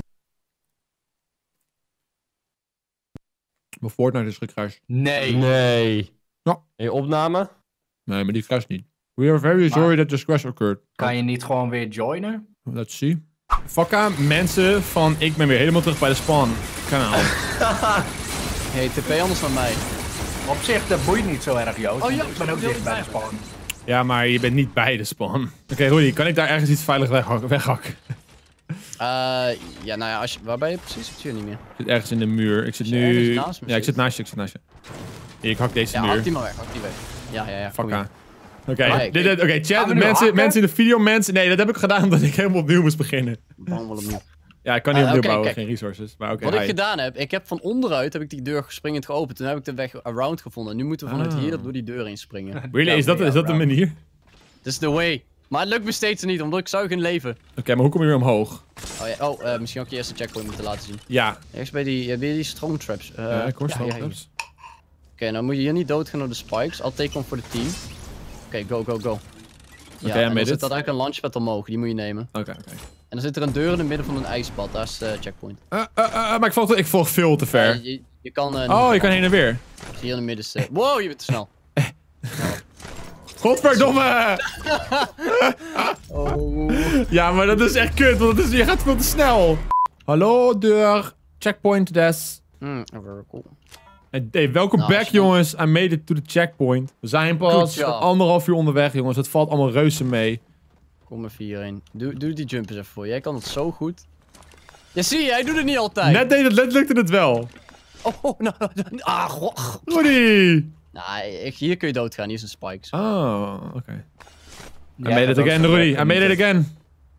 Mijn Fortnite is gecrashed. Nee. Nee. Ja. In je opname? Nee, maar die crasht niet. We are very sorry that this crash occurred. Kan je niet gewoon weer joinen? Let's see. Fakka, mensen van ik ben weer helemaal terug bij de spawn kanaal. Hey, T P anders naar mij. Op zich, dat boeit niet zo erg, Joost. Oh, want ja, ik ben ook wil dicht ik bij de bij. spawn. Ja, maar je bent niet bij de spawn. Oké, okay, Rudy, kan ik daar ergens iets veilig weghakken? weghakken? Uh, ja, nou ja, als je, waar ben je precies? Ik zie je niet meer. Ik zit ergens in de muur. Ik zit Als je nu... ergens naast me Ja, ik zit. zit naast je, ik zit naast je. Ik hak deze Ja, muur. hak die maar weg, hak die weg. Ja, ja, ja. kom Fakka. hier. Oké, Kijk, dit- dit- oké, chat, Gaan we nu mensen, hakken? mensen in de video, mensen... Nee, dat heb ik gedaan omdat ik helemaal opnieuw moest beginnen. Bouwen we opnieuw. Ja, ik kan niet Ah, opnieuw oké, bouwen, kijk. geen resources. Maar oké, Wat hi. ik gedaan heb, ik heb van onderuit heb ik die deur springend geopend. Toen heb ik de weg around gevonden. En nu moeten we vanuit Ah. hier door die deur heen springen. Really, is dat, is dat de manier? This is the way. Maar het lukt me steeds niet, omdat ik zou geen leven. Oké, maar hoe kom je weer omhoog? Oh ja, oh, uh, misschien ook je eerste checkpoint moeten laten zien. Ja, Ergens bij die, ja, bij die strong traps. Uh, ja ik hoor ja, ja, ja, hier. Oké, nou moet je hier niet doodgaan door de spikes. I'll take one for the team. Oké, go, go, go. Ja, Oké, I en dan made zit it. dat eigenlijk een launchpad omhoog. Die moet je nemen. Oké, oké. En dan zit er een deur in het midden van een ijsbad. Daar is de checkpoint. Uh, uh, uh, maar ik volg, ik volg veel te ver. Uh, je, je kan... Uh, Oh, je kan heen en weer. Hier in het midden zitten. Wow, je bent te snel. Godverdomme! Oh. Ja, maar dat is echt kut, want het is, je gaat veel te snel. Hallo, deur. Checkpoint des. Mm, very cool. Hey, welkom Nou, back, snel. jongens. I made it to the checkpoint. We zijn Good pas job. anderhalf uur onderweg, jongens. Het valt allemaal reuze mee. Kom even hierheen. Doe, doe die jump eens even voor. Jij kan het zo goed. Ja, zie je, hij doet het niet altijd. Net, deed het, net lukte het wel. Oh, oh, nou, nou, ah, goh. Rudy! Nou, ik- hier kun je doodgaan. Hier zijn spikes. Oh, oké. Okay. I Ja, made it dat again, ook zo Rudy. I lekker made it niet. again.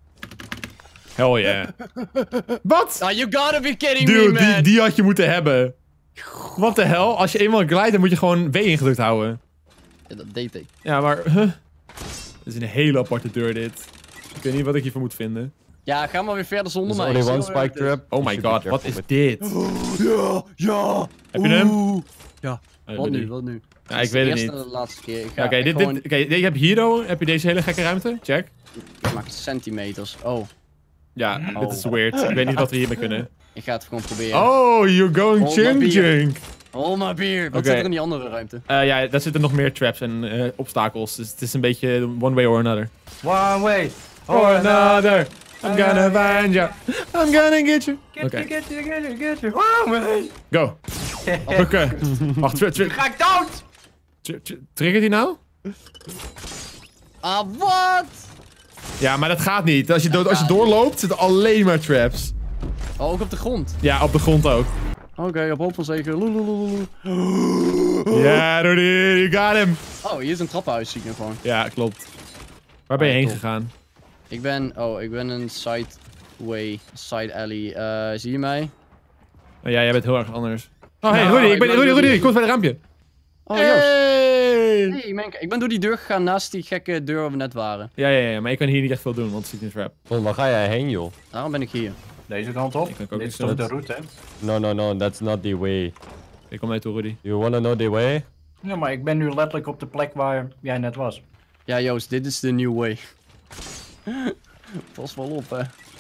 Hell yeah. Wat? Ah, you gotta be kidding Dude, me, man. die, die had je moeten hebben. Wat de hel? Als je eenmaal glijdt, dan moet je gewoon W ingedrukt houden. Ja, dat deed ik. Ja, maar... Huh? Het is een hele aparte deur, dit. Ik weet niet wat ik hiervan moet vinden. Ja, ga maar weer verder zonder There's mij. only Ik one zie hoe erg spike het is. trap. Oh my You should god, be wat careful is with- dit? Ja, ja. Heb je hem? Oeh. Ja, Oh, wat Rudy. nu, wat nu? Ja, ik weet het De niet. eerste en de laatste keer. Ik Ja, ga Oké, echt dit, dit, gewoon... oké, je hebt Hero. Heb je deze hele gekke ruimte? Check. Ik maak centimeters. Oh, Ja, Oh. dit is weird. Ik weet niet wat we hiermee kunnen. ik ga het gewoon proberen. Oh, you're going Hold my ching beer. ching. Oh, my beer. Wat Oké. zit er in die andere ruimte? Eh, ja, daar zitten nog meer traps en eh, obstakels. Dus het is een beetje one way or another. One way. Or another. I'm gonna find you. I'm gonna get you. Oké, Get you, get you, get you. One way. go. Bukken. Wacht, tri tri Ga ik dood? tri tri triggert hij nou? Ah, wat? Ja, maar dat gaat niet. Als je, do als je doorloopt, zitten alleen maar traps. Oh, ook op de grond. Ja, op de grond ook. Oké, op hoop van zeker. Loeloeloeloe. Ja, Rudy, you got him. Oh, hier is een trappenhuis, zie ik nu gewoon. Ja, klopt. Waar ben je Ah, heen top. gegaan? Ik ben, oh, ik ben een side way, side alley. Eh, zie je mij? Oh, ja, jij bent heel erg anders. Oh, hey, Nou, Rudy, ik ik ben, ben Rudy, door Rudy, die- kom eens bij de raampje. Oh, Joost. Hey! Hey, man, ik ben door die deur gegaan naast die gekke deur waar we net waren. Ja, ja, ja, maar ik kan hier niet echt veel doen, want het zit in een trap. Oh, waar ga jij heen, joh? Daarom ben ik hier. Deze kant op. Ik kan ook Dit niet is toch zo- de route? No, no, no, that's not the way. Ik kom mee toe, Rudy. You wanna know the way? Ja, maar ik ben nu letterlijk op de plek waar jij net was. Ja, Joost, dit is de new way. Pas wel op, hè.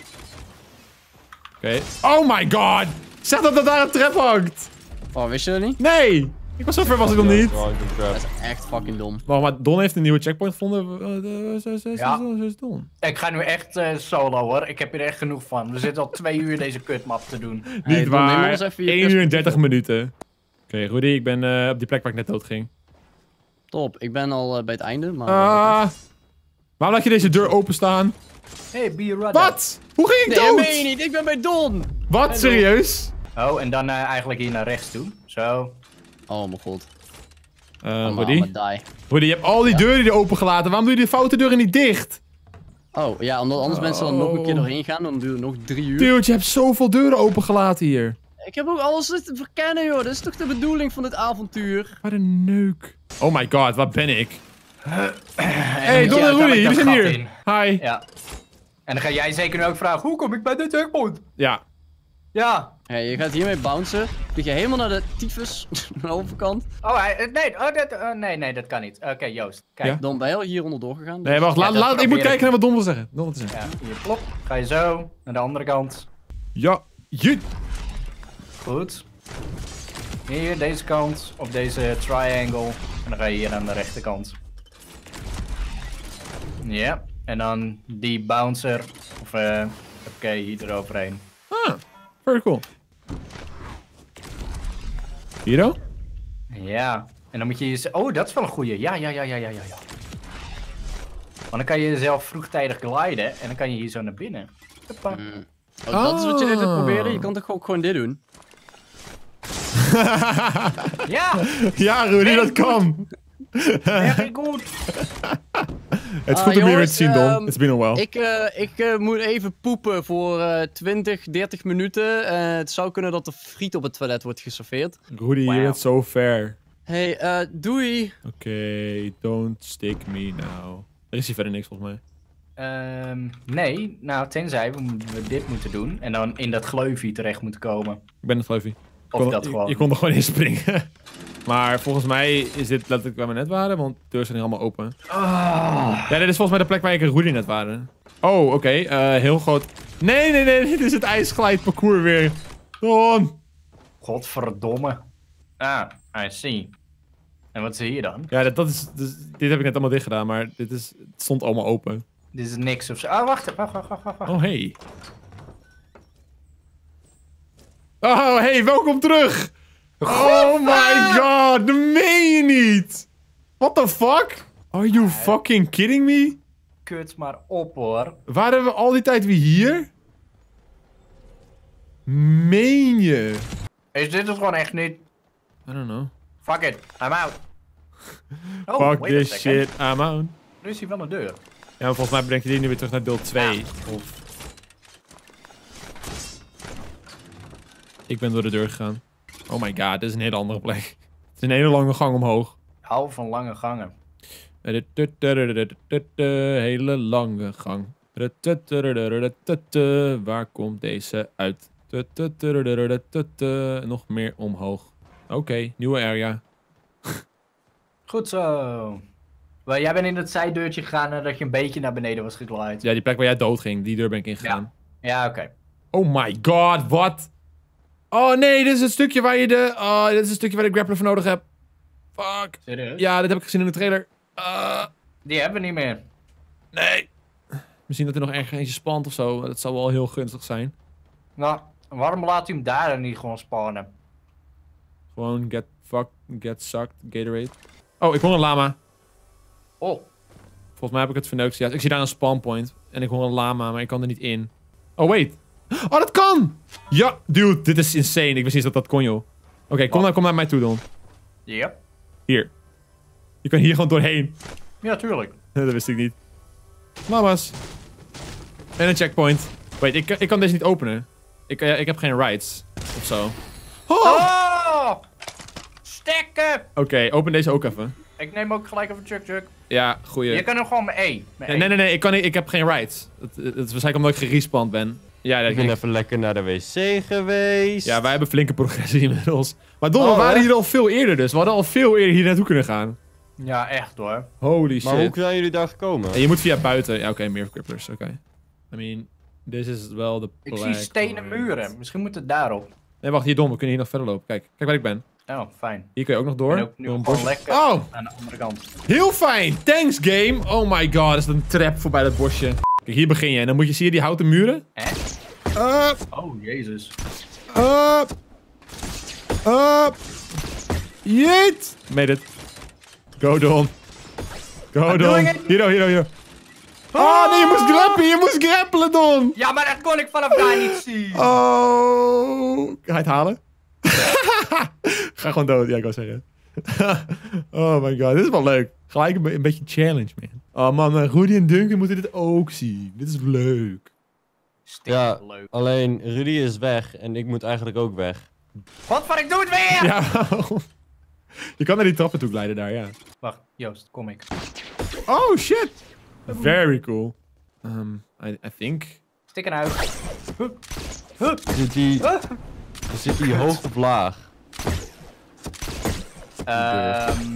Oké. Oh my god! Zeg dat er daar een trap hangt! Oh, wist je dat niet? Nee! Ik was zo ver was ik nog niet. Wrong trap. Dat is echt fucking dom. Wacht, maar Don heeft een nieuwe checkpoint gevonden. Uh, Zo zo- Ja. zo- zo is Don. Ik ga nu echt eh, solo hoor. Ik heb hier echt genoeg van. We zitten al twee uur deze kutmap te doen. Hey, Niet Don, neem maar waar. eens even je één uur en perspectief dertig op. minuten. Oké, Rudy, ik ben eh, op die plek waar ik net dood ging. Top, ik ben al eh, bij het einde, maar... Ah. Waarom laat je deze deur openstaan? Hey, be ready. Wat? Hoe ging ik nee, dat dood? meen je niet, ik ben bij Don! Wat? Serieus? Oh, en dan uh, eigenlijk hier naar rechts toe. Zo. Oh mijn god. Uh, Oh, Rudy? I'm gonna die. Rudy, je hebt al die Ja. deuren hier opengelaten. Waarom doe je die foute deuren niet dicht? Oh, ja, omdat anders mensen dan nog een keer doorheen gaan. Dan duurt het nog drie uur. Dude, je hebt zoveel deuren opengelaten hier. Ik heb ook alles te verkennen, joh. Dat is toch de bedoeling van dit avontuur? Wat een neuk. Oh my god, wat ben ik? Hey, Hey, Don en Rudy, we zijn hier. Hi. Ja. En dan ga jij zeker nu ook vragen, hoe kom ik bij de checkpoint? Ja. Ja. Hey, je gaat hiermee bouncen. Vlieg je helemaal naar de tyfus, aan de overkant. Oh, hij, nee, oh, dat, uh, nee, nee, dat kan niet. Oké, okay, Joost, kijk. Ja. Dan ben je al hier onderdoor gegaan. Dus... Nee, wacht, Ja, laat, dat laat, ik moet probeer kijken ik. naar wat Don wil zeggen. Don wil zeggen. Ja, hier, plop. Ga je zo, naar de andere kant. Ja. Je. Goed. Hier, deze kant, op deze triangle. En dan ga je hier aan de rechterkant. Ja, en dan die bouncer. Of, eh, oké, hier eroverheen. Ah, very cool. Hiro? Ja, en dan moet je je... Oh, dat is wel een goeie. Ja, ja, ja, ja, ja, ja. ja. Want dan kan je jezelf vroegtijdig gliden en dan kan je hier zo naar binnen. Hoppa. Mm. Oh, dat is wat je net hebt proberen? Je kan toch ook gewoon dit doen? Ja, Ja, Rudy, dat kan. very good. Het is Ah, goed om je weer jongens, te zien, Don. ehm, It's been a while. Ik, uh, ik uh, moet even poepen voor uh, twintig, dertig minuten. Uh, het zou kunnen dat de friet op het toilet wordt geserveerd. Rudy, je Wow. bent zo fair. Hey, uh, doei. Oké, okay, don't stick me now. Er is hier verder niks volgens mij. Um, nee, nou tenzij we, we dit moeten doen en dan in dat gleufje terecht moeten komen. Ik ben het Fluffy. Of kon, dat je, gewoon. je kon er gewoon in springen. Maar volgens mij is dit letterlijk waar we net waren, want de deuren zijn helemaal open. Oh. Ja, dit is volgens mij de plek waar ik en Rudy net waren. Oh, oké. Okay. Uh, heel groot. Nee, nee, nee. Dit is het ijsglijdparcours weer. Don. Godverdomme. Ah, I see. En wat is hier dan? Ja, dat, dat is, dus, dit heb ik net allemaal dicht gedaan, maar dit is, het stond allemaal open. Dit is niks of zo. Oh, wacht, wacht, wacht, wacht, wacht. Oh, hey. Oh, hey, welkom terug. Oh my god, dat meen je niet. What the fuck? Are you fucking kidding me? Kut maar op, hoor. Waren we al die tijd weer hier? Meen je? Is dit het gewoon echt niet? I don't know. Fuck it, I'm out. Oh, Fuck wait a this second. shit, I'm out. Nu is hier wel een deur. Ja, maar volgens mij brengt je die nu weer terug naar deel twee. Of... Ik ben door de deur gegaan. Oh my god, dit is een hele andere plek. Het is een hele lange gang omhoog. Ik hou van lange gangen. Hele lange gang. Waar komt deze uit? Nog meer omhoog. Oké, okay, nieuwe area. Goed zo. Wel, jij bent in het zijdeurtje gegaan nadat je een beetje naar beneden was geglaaid. Ja, die plek waar jij dood ging, die deur ben ik ingegaan. Ja, oké. Okay. Oh my god, wat? Oh nee, dit is het stukje waar je de... Oh, dit is het stukje waar ik de grappler voor nodig heb. Fuck. Serieus? Ja, dit heb ik gezien in de trailer. Uh, Die hebben we niet meer. nee. Misschien dat er nog ergens eentje spant of zo. Dat zou wel heel gunstig zijn. Nou, waarom laat u hem daar dan niet gewoon spawnen? Gewoon get fucked, get sucked, Gatorade. Oh, ik hoor een lama. Oh. Volgens mij heb ik het verneukt. Ja, ik zie daar een spawn point. En ik hoor een lama, maar ik kan er niet in. Oh, wait. Oh, dat kan! Ja, dude, dit is insane. Ik wist niet dat dat kon, joh. Oké, okay, kom, nou, kom naar mij toe, dan. Yep. Hier. Je kan hier gewoon doorheen. Ja, tuurlijk. Dat wist ik niet. Lama's. En een checkpoint. Wait, ik, ik kan deze niet openen. Ik, uh, ik heb geen rights. Of zo. Oh! Oh! Stekken! Oké, okay, open deze ook even. Ik neem ook gelijk even Chuck Chuck. Ja, goeie. Je kan hem gewoon met E. Met Nee, nee, nee, nee, ik, kan niet, ik heb geen rights. Het, het is waarschijnlijk omdat ik gerespawnd ben. Ja, dat Ik ben even lekker naar de wc geweest. Ja, wij hebben flinke progressie inmiddels. Maar Don, Oh, we waren hè? hier al veel eerder dus. We hadden al veel eerder hier naartoe kunnen gaan. Ja, echt hoor. Holy shit. Maar hoe zijn jullie daar gekomen? En je moet via buiten. Ja, oké, okay, meer cripplers. Oké. Okay. I mean, this is wel de Ik plek. zie stenen muren. Misschien moet het daarop. Nee, wacht, hier Don. We kunnen hier nog verder lopen. Kijk, kijk waar ik ben. Oh, fijn. Hier kun je ook nog door. En ook nu Door een gewoon bosje. lekker Oh, aan de andere kant. heel fijn. Thanks, game. Oh my god, is dat een trap voorbij dat bosje. Kijk, hier begin je. En dan moet je, zie je die houten muren? Echt? Up, Oh, jezus. up, up. Jeet. Made it. Go, Don. Go, I'm Don. doing it. Hero, hero, hero. Oh nee, je moest grappelen, je moest grappelen, Don! Ja, maar dat kon ik vanaf daar niet zien. Oh. Ga je het halen? Ga gewoon dood, ja, ik wou zeggen. Oh my god, dit is wel leuk. Gelijk een, een beetje challenge, man. Oh man, uh, Rudy en Duncan moeten dit ook zien. Dit is leuk. Ja, Leuk. alleen Rudy is weg en ik moet eigenlijk ook weg. Wat voor ik doe het weer! Ja, je kan naar die trappen toe glijden daar, ja. Wacht, Joost, kom ik. Oh shit! Very cool. Um, I, I think... Stik eruit. Zit die, zit die hoog of laag? Ehm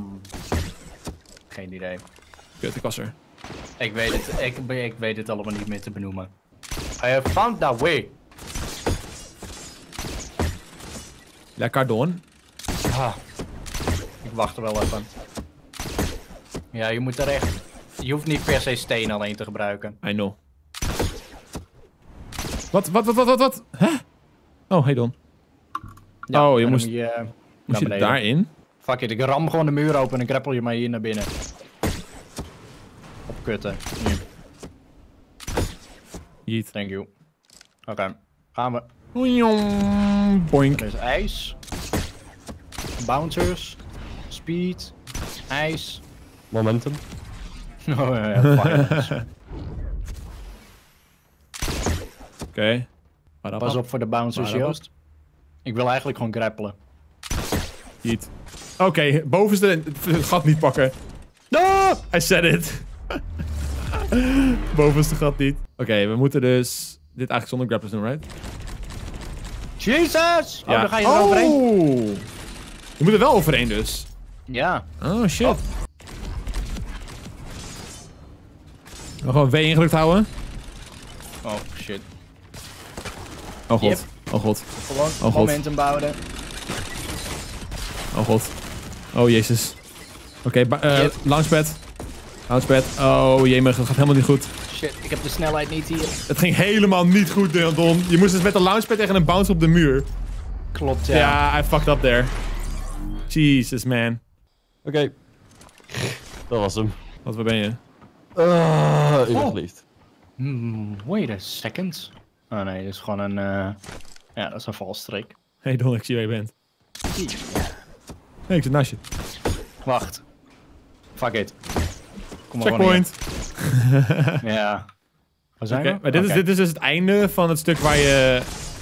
geen idee. Kut, ik was er. Ik weet het, ik, ik weet het allemaal niet meer te benoemen. I have found that way. Lekker, Don. Ah, ik wacht er wel even. Ja, je moet er echt... Je hoeft niet per se steen alleen te gebruiken. I know. Wat, wat, wat, wat, wat, wat? Hè? Oh, hey Don. Ja, oh, je en dan moest, moet je, uh, moest je naar daarin? Fuck it, ik ram gewoon de muur open en grappel je maar hier naar binnen. Op kutten. Nu, Jeet. thank you. Oké, okay. Gaan we. Boink. Er is ijs. Bouncers. Speed. IJs. Momentum. Oh ja, violence. Oké. Okay. Pas op voor de bouncers, Waar Joost. Ik wil eigenlijk gewoon grappelen. Jeet. Oké, okay, bovenste het gat niet pakken. No! I said it. Bovenste gat niet. Oké, okay, we moeten dus dit eigenlijk zonder grapplers doen, right? Jesus! Oh, ja. dan ga je er oh. overheen. Je moet er wel overheen dus. Ja. Oh, shit. Oh. We gewoon W ingedrukt houden. Oh, shit. Oh god. Yep. Oh god. Gewoon god. momentum bouwen. Oh god. Oh jezus. Oké, okay, uh, Yep. launchpad. Launchpad. Oh jemig, dat gaat helemaal niet goed. Shit, ik heb de snelheid niet hier. Het ging helemaal niet goed, Don. Je moest dus met de launchpad tegen een bounce op de muur. Klopt, ja. Ja, I fucked up there. Jesus, man. Oké. Okay. Dat was hem. Wat, waar ben je? Uh, ik ben Oh. geliefd. Hmm, wait a second. Oh nee, dit is gewoon een... Uh... Ja, dat is een valstrik. Hey Don, ik zie waar je bent. Hey, ik zit naast je. Wacht. Fuck it. Kom maar Checkpoint. gewoon ja. Waar zijn Oké, we? maar dit, Okay. is, dit is dus het einde van het stuk waar je...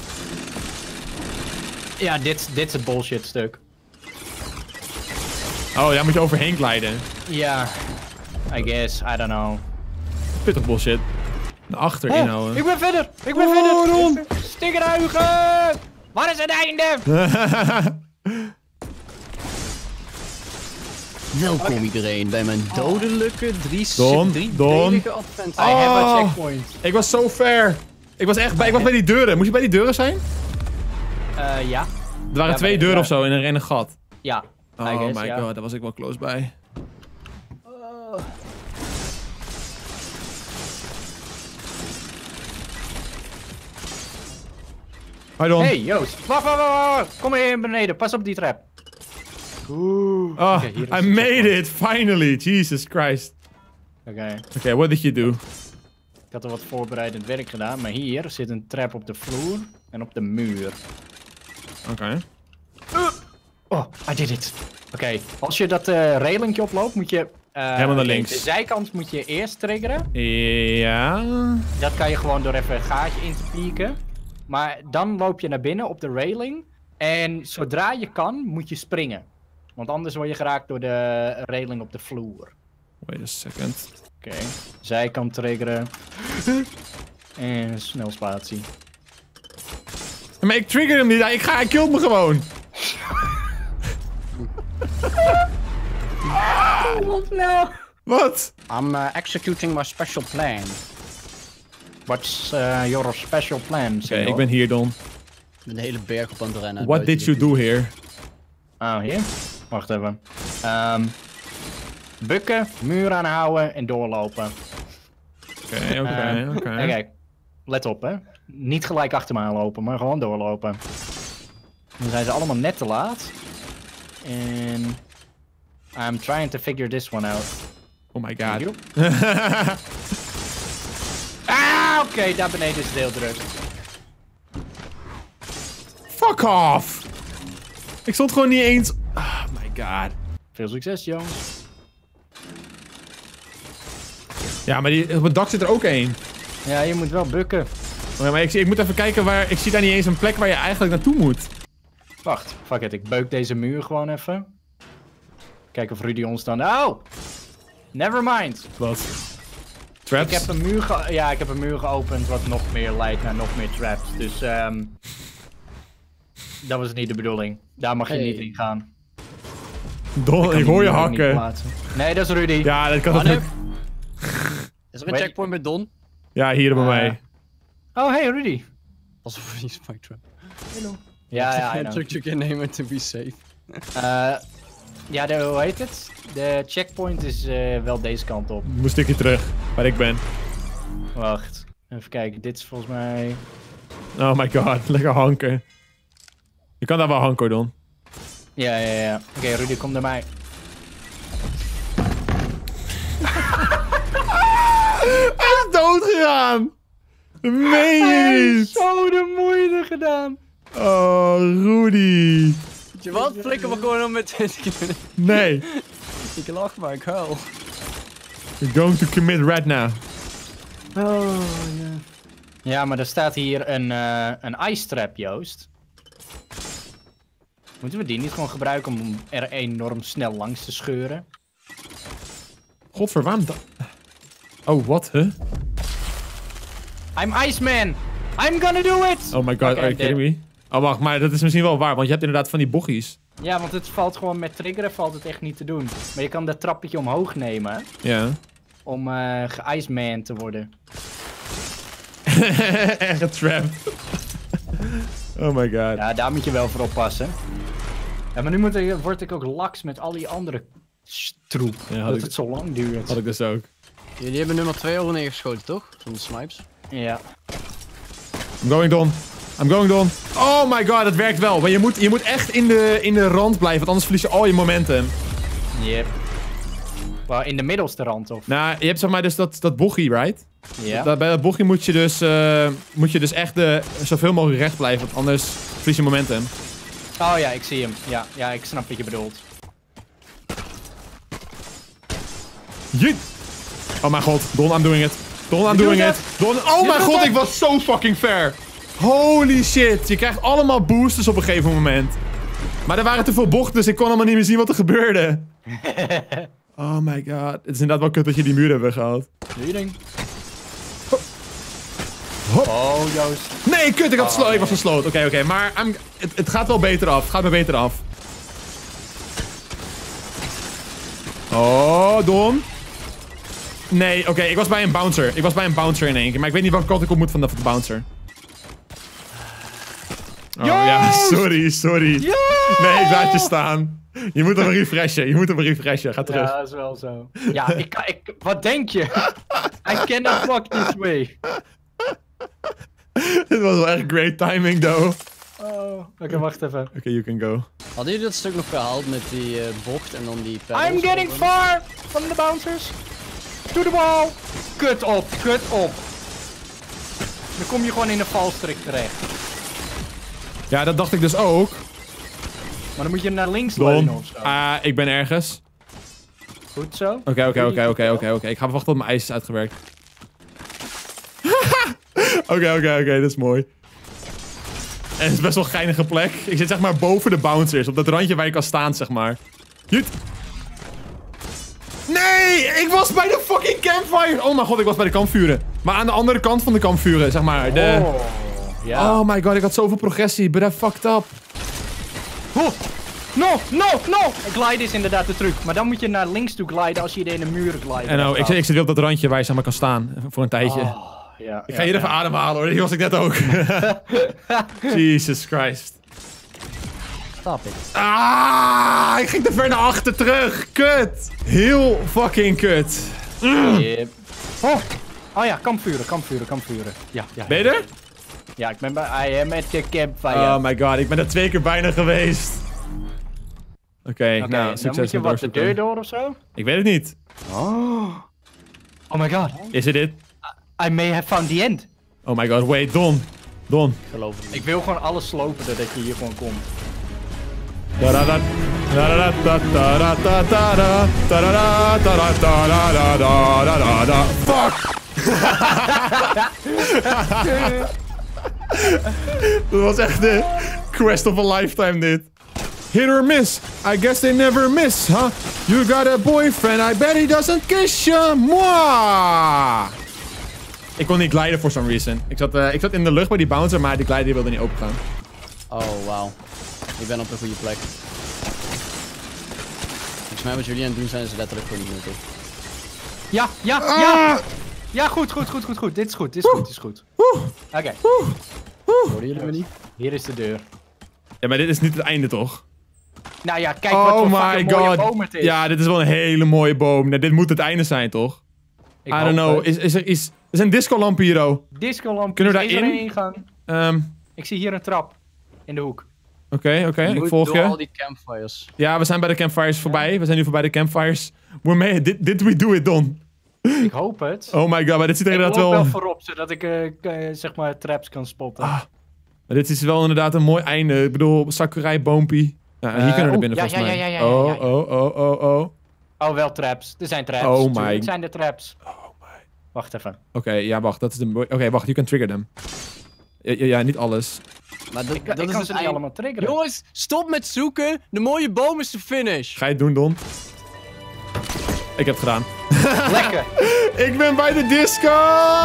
Ja, dit, dit is het bullshit stuk. Oh, daar moet je overheen glijden. Ja. I guess, I don't know. Pittig bullshit. Naar achter Oh, inhouden. ik ben verder! Ik ben Oh, verder! Ron. Stikkerhuigen! Waar is het einde? Welkom iedereen bij mijn dodelijke drie Don, driedelige Don. advent. I have a Oh. checkpoint. Ik was zo ver. Ik was echt bij, ik was bij die deuren. Moest je bij die deuren zijn? Uh, ja. Er waren Ja, twee maar- deuren ja. of zo in een, in een gat. Ja. I Oh guess, my ja. god, daar was ik wel close bij. Hi Don. Hey, Joost. Wacht, wacht, wacht, wacht. Kom hier beneden. Pas op die trap. Oeh. Oh, Oké, hier is I de made checkpoint. it, finally. Jesus Christ. Oké. Okay, what did you do? Ik had er wat voorbereidend werk gedaan, maar hier zit een trap op de vloer en op de muur. Oké. Oh, I did it. Oké, als je dat uh, railingje oploopt, moet je... Uh, Helemaal naar oké, links. De zijkant moet je eerst triggeren. Ja. Dat kan je gewoon door even een gaatje in te pieken. Maar dan loop je naar binnen op de railing. En zodra je kan, moet je springen. Want anders word je geraakt door de railing op de vloer. Wait a second. Oké, okay. Zijkant triggeren. En snel spatie. Maar ik trigger hem niet. Ik ga, hij killt me gewoon. Wat nou? Wat? I'm uh, executing my special plan. What's uh, your special plan? Oké, ik ben hier, Don. Ik ben de hele berg op aan het rennen. What did you do here? Oh, hier? Wacht even. Um, bukken, muur aanhouden en doorlopen. Oké, oké, Uh, oké. en kijk, let op hè. Niet gelijk achter me aanlopen, maar gewoon doorlopen. Dan zijn ze allemaal net te laat. En... I'm trying to figure this one out. Oh my Thank god. you. Oké, daar beneden is het heel druk. Fuck off! Ik stond gewoon niet eens... Oh my god. Veel succes, jongens. Ja, maar die, op het dak zit er ook één. Ja, je moet wel bukken. Oh ja, maar ik, zie- ik moet even kijken waar... Ik zie daar niet eens een plek waar je eigenlijk naartoe moet. Wacht, fuck it. Ik beuk deze muur gewoon even. Kijk of Rudy ons dan... Oh! Never mind. Wat? Traps? Ik heb een muur ge... Ja, ik heb een muur geopend wat nog meer leidt naar nog meer traps. Dus, ehm... dat was niet de bedoeling. Daar mag je Hey. niet in gaan. Don, Kan ik die hoor je muur ook niet hakken. plaatsen. Nee, dat is Rudy. Ja, dat kan Ah, toch nee. ook. Is er een Weet- checkpoint met Don? Ja, hier bij Eh, mij. Oh, hey Rudy. Alsof we niet spike trap. Ja, ja, I know. Truc truc innemen to be safe. Eh, ja, de, hoe heet het? De checkpoint is eh, wel deze kant op. Ik moet een stukje terug, waar ik ben. Wacht. Even kijken. Dit is volgens mij... Oh my god, lekker hanken. Je kan daar wel hanken, Don. Ja, ja, ja. Oké, Rudy, kom naar mij. Hij is dood gegaan! Meen je niet? Zo de moeite gedaan. Oh, Rudy. Weet je wat? Flikker me gewoon om met Nee. Ik lach maar, ik huil. You're going to commit right now. Oh, ja. Ja, maar er staat hier een, eh een ice trap, Joost. Moeten we die niet gewoon gebruiken om er enorm snel langs te scheuren? Godver, waarom dat? Oh, wat? Huh? I'm Iceman! I'm gonna do it! Oh my god, Oké, are you dit- kidding me? Oh, wacht, maar dat is misschien wel waar, want je hebt inderdaad van die bochies. Ja, want het valt gewoon met triggeren valt het echt niet te doen. Maar je kan dat trappetje omhoog nemen Ja. om eh ge-Iceman te worden. Echt getrapt. Oh my god. Ja, daar moet je wel voor oppassen. Ja, maar nu moet ik, word ik ook laks met al die andere stroep. Ja, had dat ik- het zo lang duurt. Had ik dus ook. Jullie hebben nummer twee over neergeschoten, toch? Zonder snipes. Ja. I'm going Don. I'm going Don. Oh my god, het werkt wel. Maar je moet, je moet echt in de, in de rand blijven, want anders verlies je al je momentum. Yep. Waar in de middelste rand, of? Nou, je hebt zeg maar dus dat, dat bochie, right? Ja. Dat, bij dat bochie moet je dus, eh, moet je dus echt de, zoveel mogelijk recht blijven, want anders verlies je momentum. Oh ja, ik zie hem. Ja, ja, ik snap wat je bedoelt. Jeet. Oh mijn god, Don, I'm doing it. Don, I'm doing doet it. Don, oh Je mijn doet god, het. ik was zo fucking ver. Holy shit, je krijgt allemaal boosters op een gegeven moment. Maar er waren te veel bochten, dus ik kon allemaal niet meer zien wat er gebeurde. Oh my god, het is inderdaad wel kut dat je die muur hebt weggehaald. Doe je ding. Hop. Oh, Joost. Nee, kut, ik, had Oh, slo- ik nee. was gesloten. Oké, oké, maar I'm- het, het gaat wel beter af. Het gaat me beter af. Oh, Don. Nee, oké, ik was bij een bouncer. Ik was bij een bouncer in één keer, maar ik weet niet welke kant ik op moet van de, van de bouncer. Oh ja, Joost! sorry, sorry. Nee, ik laat je staan. Je moet hem refreshen, je moet hem refreshen. Ga terug. Ja, dat is wel zo. Ja, ik, kan- ik, wat denk je? I cannot walk this way. Dit was wel echt great timing, though. Oh, oké, wacht even. Oké, you can go. Hadden jullie dat stuk nog gehaald met die eh, bocht en dan die pedals? I'm getting over? far from the bouncers. To the wall. Kut op, kut op. Dan kom je gewoon in een valstrik terecht. Ja, dat dacht ik dus ook. Maar dan moet je naar links leunen Don, of zo. ah, ik ben ergens. Goed zo. Oké, oké, oké, oké, oké, oké. Ik ga wachten tot mijn ijs is uitgewerkt. Oké, oké, oké, dat is mooi. En het is best wel een geinige plek. Ik zit zeg maar boven de bouncers, op dat randje waar je kan staan, zeg maar. Jut. Nee, ik was bij de fucking campfire. Oh mijn god, ik was bij de kampvuren. Maar aan de andere kant van de kampvuren, zeg maar. De... Oh, ja. Oh my god, ik had zoveel progressie, but I fucked up. Oh. No, no, no! Glide is inderdaad de truc. Maar dan moet je naar links toe gliden als je in een muur glijdt. En nou, ik, zit- ik zit weer op dat randje waar je zeg maar kan staan, voor een tijdje. Oh, ja, Ik ga hier even ademhalen hoor, die was ik net ook. Jesus Christ. Stop it. Ah, ik ging te ver naar achter terug. Kut. Heel fucking kut. Yep. Oh. Oh ja, kampvuren, kampvuren, kampvuren. Ja, ja. Ben je er? Ja, ik ben bij I am at the campfire. Oh my god, ik ben er twee keer bijna geweest. Oké, Oké, nou, dan succes moet je met wat de doorzoeken. deur door of zo? Ik weet het niet. Oh. Oh my god. Is het dit? I may have found the end. Oh my god, wait, Don. Don. Ik geloof het niet. Ik wil gewoon alles slopen dat je hier gewoon komt. Da-da-da. Da-da-da-da-da-da-da-da. Da-da-da-da-da-da-da-da-da. Fuck! Dat was echt de quest of a lifetime dit. Hit or miss. I guess they never miss, huh? You got a boyfriend, I bet he doesn't kiss you. Mwah! Ik kon niet glijden for some reason. Ik zat, uh, ik zat in de lucht bij die bouncer, maar die glijden wilde niet opengaan. Oh, wauw. Ik ben op de goede plek. Volgens mij wat jullie aan het doen zijn is letterlijk voor die minuten. Ja, ja, Ah! ja! Ja, goed, goed, goed, goed, goed. Dit is goed, dit is goed, dit is goed. Oké, Hoorden jullie me niet? hier is de deur. Ja, maar dit is niet het einde, toch? Nou ja, kijk wat Oh voor my fucking mooie god. boom het is. Ja, dit is wel een hele mooie boom. Nee, dit moet het einde zijn, toch? Ik I hoop don't know. het. Is, is er iets... Er zijn discolampen hier, oh. Discolamp. Kunnen we is er daarin? een ingang? Ehm, Ik zie hier een trap. In de hoek. Oké, oké. Ik Moet volg door al je. die campfires. Ja, we zijn bij de campfires voorbij. We zijn nu voorbij de campfires. We're made. Did, did we do it, Don? Ik hoop het. Oh my god, maar dit ziet er ik inderdaad loop wel... wel voorop, zodat ik eh, k- eh, zeg maar traps kan spotten. Ah. Maar dit is wel inderdaad een mooi einde. Ik bedoel, Sakurai, Boompie. Nou, hier Eh, kunnen we er oeh, binnen, ja, volgens ja, mij. ja, ja, ja, ja, ja. Oh, oh, oh, oh, oh. Oh, wel traps. Er zijn traps. Oh my- Tuurlijk zijn er traps. Oh my. Wacht even. Oké, ja, wacht. Dat is de... Oké, wacht. You can trigger them. Ja, ja, ja, niet alles. Maar dat, Ik, dat ik is kan dus ze niet eind- allemaal triggeren. Jongens, stop met zoeken. De mooie boom is de finish. Ga je het doen, Don? Ik heb het gedaan. Lekker. Ik ben bij de disco!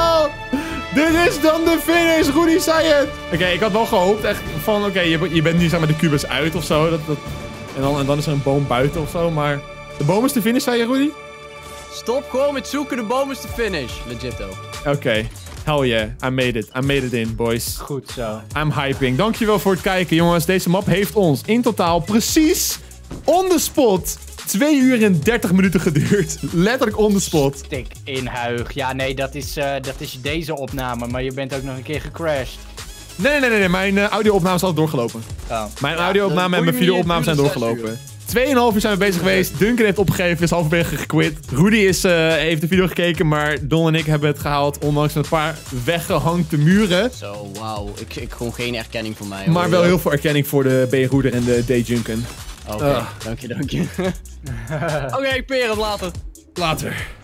Dit is dan de finish, Rudy zei het! Oké, ik had wel gehoopt echt van, oké, je, je bent nu zeg maar de kubus uit of zo. Dat, dat, en, dan, en dan is er een boom buiten of zo, maar... De boom is de finish, zei je, Rudy? Stop gewoon met zoeken. De boom is de finish. Legito. Oké. Hell yeah, I made it. I made it in, boys. Goed zo. I'm hyping. Dankjewel voor het kijken, jongens. Deze map heeft ons in totaal precies on the spot twee uur en dertig minuten geduurd. Letterlijk on the spot. Stik in huig. Ja, nee, dat is, eh, dat is deze opname. Maar je bent ook nog een keer gecrashed. Nee, nee, nee, nee. nee. Mijn uh, audio-opname is al doorgelopen. Oh. Mijn audio-opname en mijn video-opname zijn doorgelopen. Tweeënhalf uur zijn we bezig geweest. Duncan heeft opgegeven, is halverwege gequit. Rudy is, uh, heeft de video gekeken, maar Don en ik hebben het gehaald. Ondanks een paar weggehangte muren. Zo, wauw. Ik, ik gewoon geen erkenning voor mij. Maar hoor. wel heel veel erkenning voor de B-Roeder en de D-Junken. Oké, Ah. dank je, dank je. Oké, ik peer het later. Later.